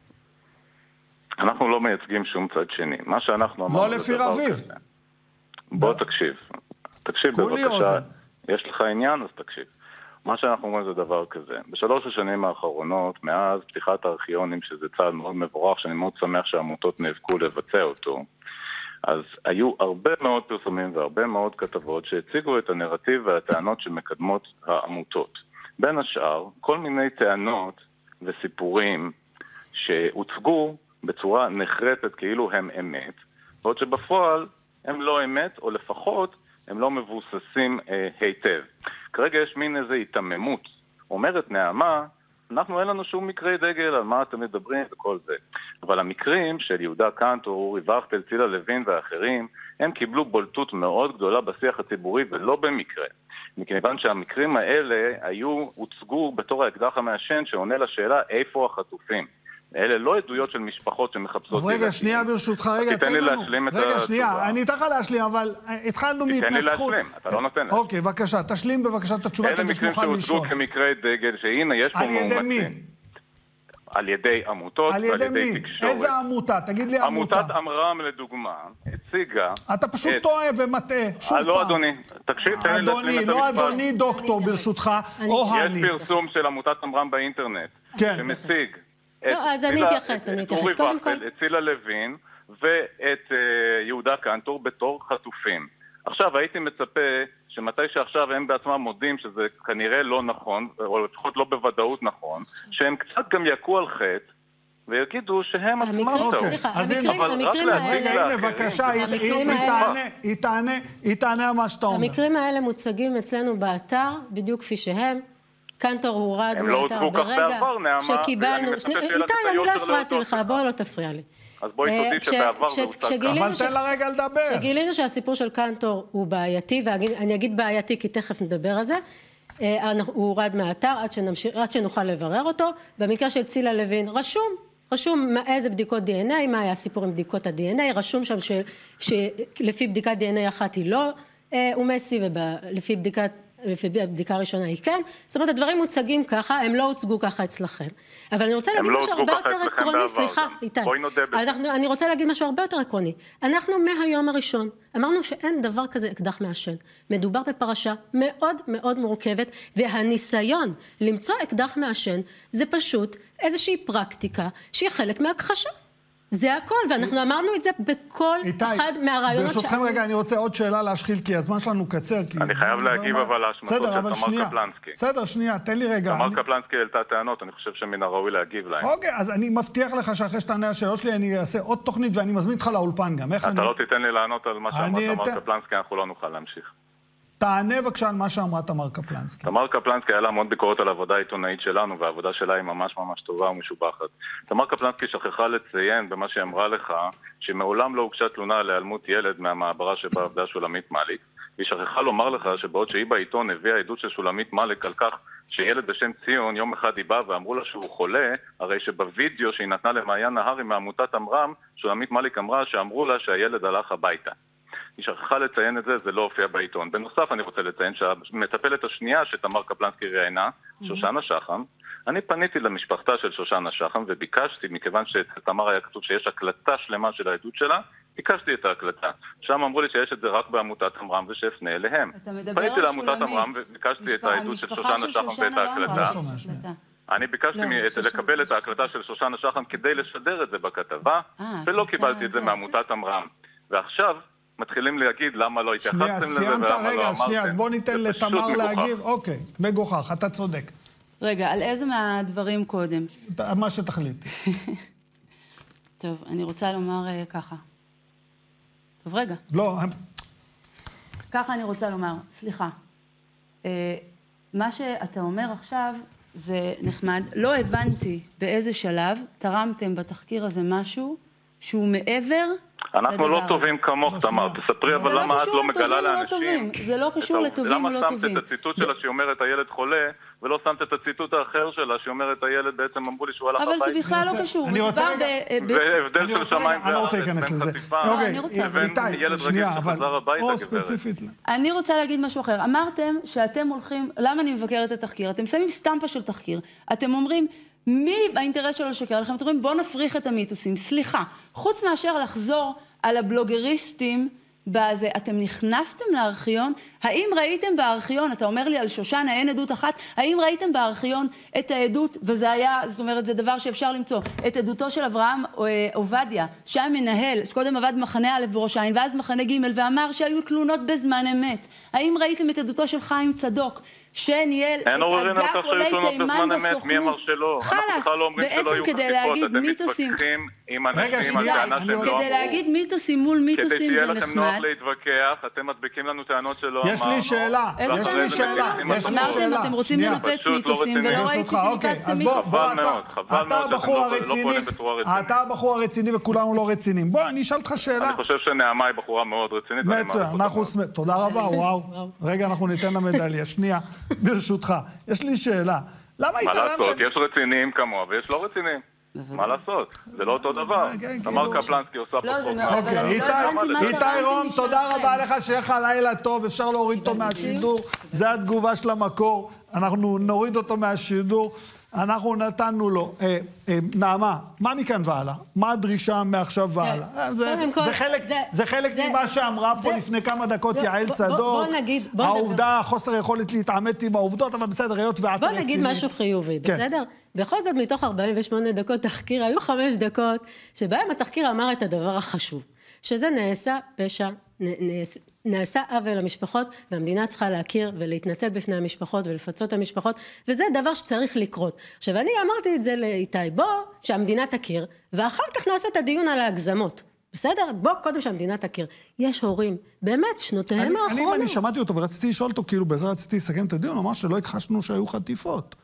אנחנו לא מייצגים שום צד שני. מה שאנחנו אמרנו... לא לפי רביב. בוא תקשיב. תקשיב בבקשה. יש לך עניין, אז תקשיב. מה שאנחנו אומרים זה דבר כזה. בשלוש השנים האחרונות, מאז פתיחת הארכיונים, שזה צעד מאוד מבורך, שאני מאוד שמח שהעמותות נאבקו לבצע אותו, אז היו הרבה מאוד פרסומים והרבה מאוד כתבות שהציגו את הנרטיב והטענות שמקדמות העמותות. בין השאר, כל מיני טענות וסיפורים שהוצגו בצורה נחרטת כאילו הם אמת, בעוד שבפועל הם לא אמת, או לפחות הם לא מבוססים אה, היטב. כרגע יש מין איזו התאממות. אומרת נעמה, אנחנו אין לנו שום מקרי דגל על מה אתם מדברים וכל זה. אבל המקרים של יהודה קנטור, אורי וכטל, צילה לוין ואחרים, הם קיבלו בולטות מאוד גדולה בשיח הציבורי ולא במקרה. מכיוון שהמקרים האלה היו, הוצגו בתור האקדח המעשן שעונה לשאלה איפה החטופים. אלה לא עדויות של משפחות שמחפשות... אז רגע, שנייה ברשותך, רגע, תן לי להשלים את התשובה. רגע, שנייה, אני אתן לך להשלים, אבל התחלנו מהתנצחות. תן לי להשלים, אתה לא נותן לי. אוקיי, בבקשה, תשלים בבקשה את התשובה כדי שנוכל לשאול. אלה מקרים שהוצגו כמקרי דגל, שהנה, יש פה מאומצים. על ידי מי? על ידי עמותות ועל ידי תקשורת. על ידי מי? איזה עמותה? תגיד לי עמותה. עמותת אמרם לדוגמה, הציגה... אתה פשוט טועה ומטעה, שוב פעם. לא, אדוני, תקשיב, תן לי להשלים את המשפט. לא, אדוני דוקטור, ברשותך, או הני. יש פרסום של עמותת אמרם באינטרנט, שמציג לא, אז אני אתייחס, אני אתייחס. קודם כל... את צילה לוין ואת יהודה קנטור בתור חטופים. עכשיו, הייתי מצפה שמתי שעכשיו הם בעצמם מודים שזה כנראה לא נכון, או לפחות לא בוודאות נכון, שהם קצת גם יקו על חטא, ויגידו שהם עצמם טעו. סליחה, המקרים האלה... הנה, בבקשה, היא תענה על מה שאתה אומר. המקרים האלה מוצגים אצלנו באתר, בדיוק כפי שהם. קנטור הורד מאתר ברגע שקיבלנו... איתי, אני לא הפרעתי לך, בואו לא תפריע לי. אז בואי תודי שבעבר זה הוצג ככה. אבל תן לה רגע לדבר. כשגילינו שהסיפור של קנטור הוא בעייתי, ואני אגיד בעייתי כי תכף נדבר על זה, הוא הורד מהאתר עד שנוכל לברר אותו. במקרה של צילה לוין רשום, רשום איזה בדיקות די אן איי, מה היה הסיפור עם בדיקות ה-די אן איי, רשום שם שלפי בדיקת די אן איי אחת היא לא אומסי, ולפי בדיקת לפי בדיקה ראשונה היא כן. זאת אומרת, הדברים מוצגים ככה, הם לא הוצגו ככה אצלכם. אבל אני רוצה להגיד משהו הרבה יותר עקרוני, סליחה, איתי. אני רוצה להגיד משהו הרבה יותר עקרוני. אנחנו מהיום הראשון אמרנו שאין דבר כזה אקדח מעשן. מדובר בפרשה מאוד מאוד מורכבת, והניסיון למצוא אקדח מעשן זה פשוט איזושהי פרקטיקה שהיא חלק מהכחשה. זה הכל, ואנחנו אמרנו את זה בכל אחד מהרעיונות... ברשותכם רגע, אני רוצה עוד שאלה להשחיל, כי הזמן שלנו קצר. אני חייב להגיב אבל להשמצות של תמר קפלנסקי. בסדר, שנייה, תן לי רגע. תמר קפלנסקי העלתה טענות, אני חושב שמן הראוי להגיב להם. אוקיי, אז אני מבטיח לך שאחרי שתענה השאלות שלי, אני אעשה עוד תוכנית, ואני מזמין אותך לאולפן גם. אתה לא תיתן לי לענות על מה שאמרת תמר קפלנסקי, אנחנו לא נוכל להמשיך. תענה בבקשה על מה שאמרה תמר קפלנסקי. תמר קפלנסקי היה לה המון ביקורת על העבודה העיתונאית שלנו, והעבודה שלה היא ממש ממש טובה ומשובחת. תמר קפלנסקי שכחה לציין במה שהיא אמרה לך, שמעולם לא הוגשה תלונה על היעלמות ילד מהמעברה שבה עבדה שולמית מליק, והיא שכחה לומר לך שבעוד שהיא בעיתון הביאה עדות של שולמית מליק על כך שילד בשם ציון יום אחד היא באה ואמרו לה שהוא חולה, הרי שבווידאו שהיא נתנה למעיין נהרי מעמותת אמרם, שולמית מליק אמרה שאמרו לה שהילד הלך הביתה. היא שכחה לציין את זה, זה לא הופיע בעיתון. בנוסף, אני רוצה לציין שהמטפלת השנייה שתמר קפלנסקי ראיינה, שושנה שחם, אני פניתי למשפחתה של שושנה שחם וביקשתי, מכיוון שתמר היה כתוב שיש הקלטה שלמה של העדות שלה, ביקשתי את ההקלטה. שם אמרו לי שיש את זה רק בעמותת אמרם ושאפנה אליהם. פניתי לעמותת אמרם וביקשתי את העדות של שושנה שחם ואת ההקלטה. אני ביקשתי לקבל את ההקלטה של שושנה שחם כדי לשדר את זה בכתבה, ולא קיבלתי את זה מעמותת אמרם. ועכשיו מתחילים להגיד למה לא התייחסתם לזה ולמה לא אמרתם. סיימת רגע, שנייה, אז בוא ניתן לתמר להגיב. אוקיי, מגוחך, אתה צודק. רגע, על איזה מהדברים קודם? מה שתחליט. טוב, אני רוצה לומר ככה. טוב, רגע. לא. ככה אני רוצה לומר, סליחה. מה שאתה אומר עכשיו זה נחמד. לא הבנתי באיזה שלב תרמתם בתחקיר הזה משהו שהוא מעבר... אנחנו לא טובים כמוך, תמר. תספרי אבל למה את לא מגלה לאנשים. זה לא קשור לטובים או לא טובים. למה שמת את הציטוט שלה שהיא אומרת הילד חולה, ולא שמת את הציטוט האחר שלה שהיא אומרת הילד בעצם אמרו לי שהוא הלך הביתה. אבל זה בכלל לא קשור. אני רוצה רגע... והבדל של שמיים אני לא רוצה להיכנס לזה. אני רוצה. ילד רגיל שחזר הביתה, גברת. אני רוצה להגיד משהו אחר. אמרתם שאתם הולכים... למה אני מבקרת את התחקיר? אתם שמים סטמפה של תחקיר. אתם אומרים... מי האינטרס שלו לשקר לכם? אתם אומרים, בואו נפריך את המיתוסים. סליחה, חוץ מאשר לחזור על הבלוגריסטים בזה, אתם נכנסתם לארכיון? האם ראיתם בארכיון, אתה אומר לי על שושנה, אין עדות אחת, האם ראיתם בארכיון את העדות, וזה היה, זאת אומרת, זה דבר שאפשר למצוא, את עדותו של אברהם עובדיה, שהיה מנהל, שקודם עבד מחנה א' בראש העין, ואז מחנה ג' ואמר שהיו תלונות בזמן אמת. האם ראיתם את עדותו של חיים צדוק? שניהל את אגף עולי תימן בסוכנות. מי אמר שלא? חלאס, בעצם כדי להגיד מיתוסים... רגע, שנייה, כדי להגיד מיתוסים מול מיתוסים זה כדי שיהיה לכם נחמד. נוח להתווכח, אתם מדביקים לנו טענות שלא אמרנו. יש לי שאלה, יש לי שאלה, יש לי שאלה. אמרתם, אתם רוצים לנפץ מיתוסים, ולא ראיתי שניפצתם מיתוסים. אתה הבחור הרציני, אתה הבחור הרציני וכולנו לא רציניים. בוא, אני אשאל אותך שאלה. אני חושב שנעמה היא בחורה מאוד רצינית. מצוין, אנחנו... תודה רבה, וואו. רגע, אנחנו ניתן למדליה. שנייה, ברשותך. יש לי שאלה. למה התעלמת... מה לעשות? יש רציניים כמוה ויש לא רציניים. מה לעשות? זה לא אותו דבר. תמר קפלנסקי עושה פה חוק. אוקיי, איתי רום, תודה רבה לך, שיהיה לך לילה טוב, אפשר להוריד אותו מהשידור. זה התגובה של המקור. אנחנו נוריד אותו מהשידור. אנחנו נתנו לו. נעמה, מה מכאן והלאה? מה הדרישה מעכשיו והלאה? זה חלק ממה שאמרה פה לפני כמה דקות יעל צדוק. העובדה, חוסר יכולת להתעמת עם העובדות, אבל בסדר, היות ואת רצינית. בוא נגיד משהו חיובי, בסדר? בכל זאת, מתוך ארבעים ושמונה דקות תחקיר, היו חמש דקות שבהם התחקיר אמר את הדבר החשוב, שזה נעשה פשע, נעשה עוול למשפחות, והמדינה צריכה להכיר ולהתנצל בפני המשפחות ולפצות את המשפחות, וזה דבר שצריך לקרות. עכשיו, אני אמרתי את זה לאיתי, בוא, שהמדינה תכיר, ואחר כך נעשה את הדיון על ההגזמות. בסדר? בוא, קודם שהמדינה תכיר. יש הורים, באמת, שנותיהם האחרונות. אני, אם אני שמעתי אותו ורציתי לשאול אותו, כאילו, בעזרה רציתי לסכם את הדיון, אמר שלא הכחשנו שהיו חטיפות.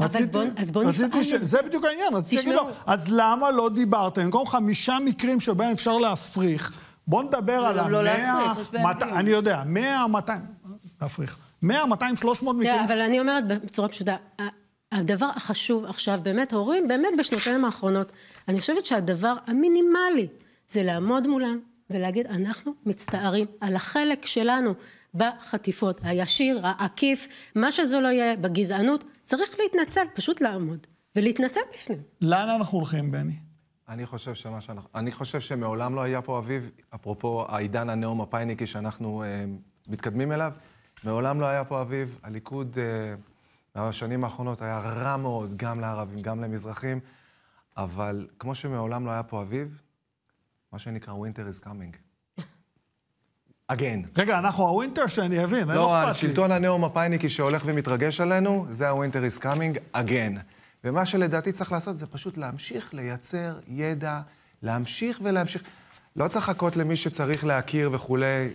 אז בוא נפעל לזה. זה בדיוק העניין, רציתי להגיד לו, אז למה לא דיברתם? במקום חמישה מקרים שבהם אפשר להפריך, בוא נדבר על המאה... לא להפריך, יש בהם דיון. אני יודע, מאה, מאתיים... להפריך. מאה, מאתיים, שלוש מאות מקרים... אבל אני אומרת בצורה פשוטה, הדבר החשוב עכשיו, באמת, הורים, באמת בשנותיהם האחרונות, אני חושבת שהדבר המינימלי זה לעמוד מולם ולהגיד, אנחנו מצטערים על החלק שלנו בחטיפות, הישיר, העקיף, מה שזו לא יהיה בגזענות, צריך להתנצל, פשוט לעמוד, ולהתנצל בפנים. לאן אנחנו הולכים, בני? אני חושב שמה שאנחנו... אני חושב שמעולם לא היה פה אביב, אפרופו העידן הנאום הפייניקי שאנחנו אה, מתקדמים אליו, מעולם לא היה פה אביב, הליכוד אה, בשנים האחרונות היה רע מאוד, גם לערבים, גם למזרחים, אבל כמו שמעולם לא היה פה אביב, מה שנקרא winter is coming. again. רגע, אנחנו הווינטר שאני אבין, אין לא אכפת לי. השלטון הנאום הפייניקי שהולך ומתרגש עלינו, זה ה-winter is coming again. ומה שלדעתי צריך לעשות זה פשוט להמשיך לייצר ידע, להמשיך ולהמשיך. לא צריך לחכות למי שצריך להכיר וכולי.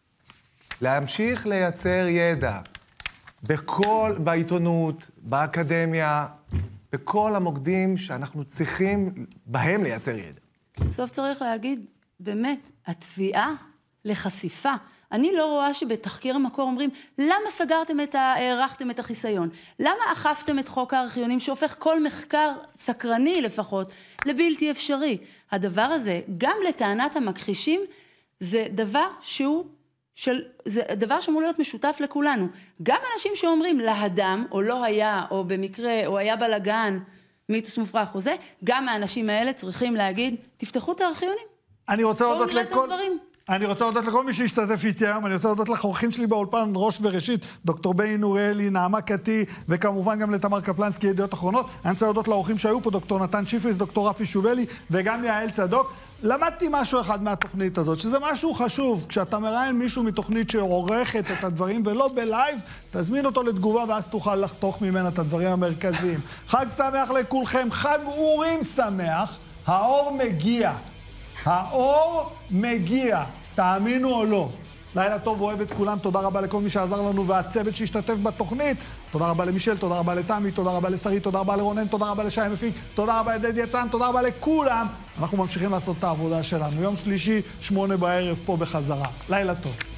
להמשיך לייצר ידע. בכל, בעיתונות, באקדמיה, בכל המוקדים שאנחנו צריכים בהם לייצר ידע. בסוף צריך להגיד, באמת, התביעה לחשיפה. אני לא רואה שבתחקיר המקור אומרים, למה סגרתם את ה... הערכתם את החיסיון? למה אכפתם את חוק הארכיונים שהופך כל מחקר סקרני לפחות לבלתי אפשרי? הדבר הזה, גם לטענת המכחישים, זה דבר שהוא... של... זה דבר שאמור להיות משותף לכולנו. גם אנשים שאומרים להדם, או לא היה, או במקרה, או היה בלגן, מיתוס מופרך או זה, גם האנשים האלה צריכים להגיד, תפתחו את הארכיונים. אני רוצה להודות לכל... אני רוצה להודות לכל מי שהשתתף איתי היום, אני רוצה להודות לאורחים שלי באולפן ראש וראשית, דוקטור בני נוריאלי, נעמה קטי, וכמובן גם לתמר קפלנסקי, ידיעות אחרונות. אני רוצה להודות לאורחים שהיו פה, דוקטור נתן שיפריס, דוקטור רפי שובל, וגם יעל צדוק. למדתי משהו אחד מהתוכנית הזאת, שזה משהו חשוב. כשאתה מראיין מישהו מתוכנית שעורכת את הדברים ולא בלייב, תזמין אותו לתגובה ואז תוכל לחתוך ממנה את הדברים המרכזיים. חג שמח לכולכם, חג אורים שמח, האור מגיע. האור מגיע, תאמינו או לא. לילה טוב, אוהב את כולם, תודה רבה לכל מי שעזר לנו והצוות שהשתתף בתוכנית. תודה רבה למישל, תודה רבה לתמי, תודה רבה לשרי, תודה רבה לרונן, תודה רבה לשי מפיק, תודה רבה לדדי יצן, תודה רבה לכולם. אנחנו ממשיכים לעשות את העבודה שלנו. יום שלישי, שמונה בערב פה בחזרה. לילה טוב.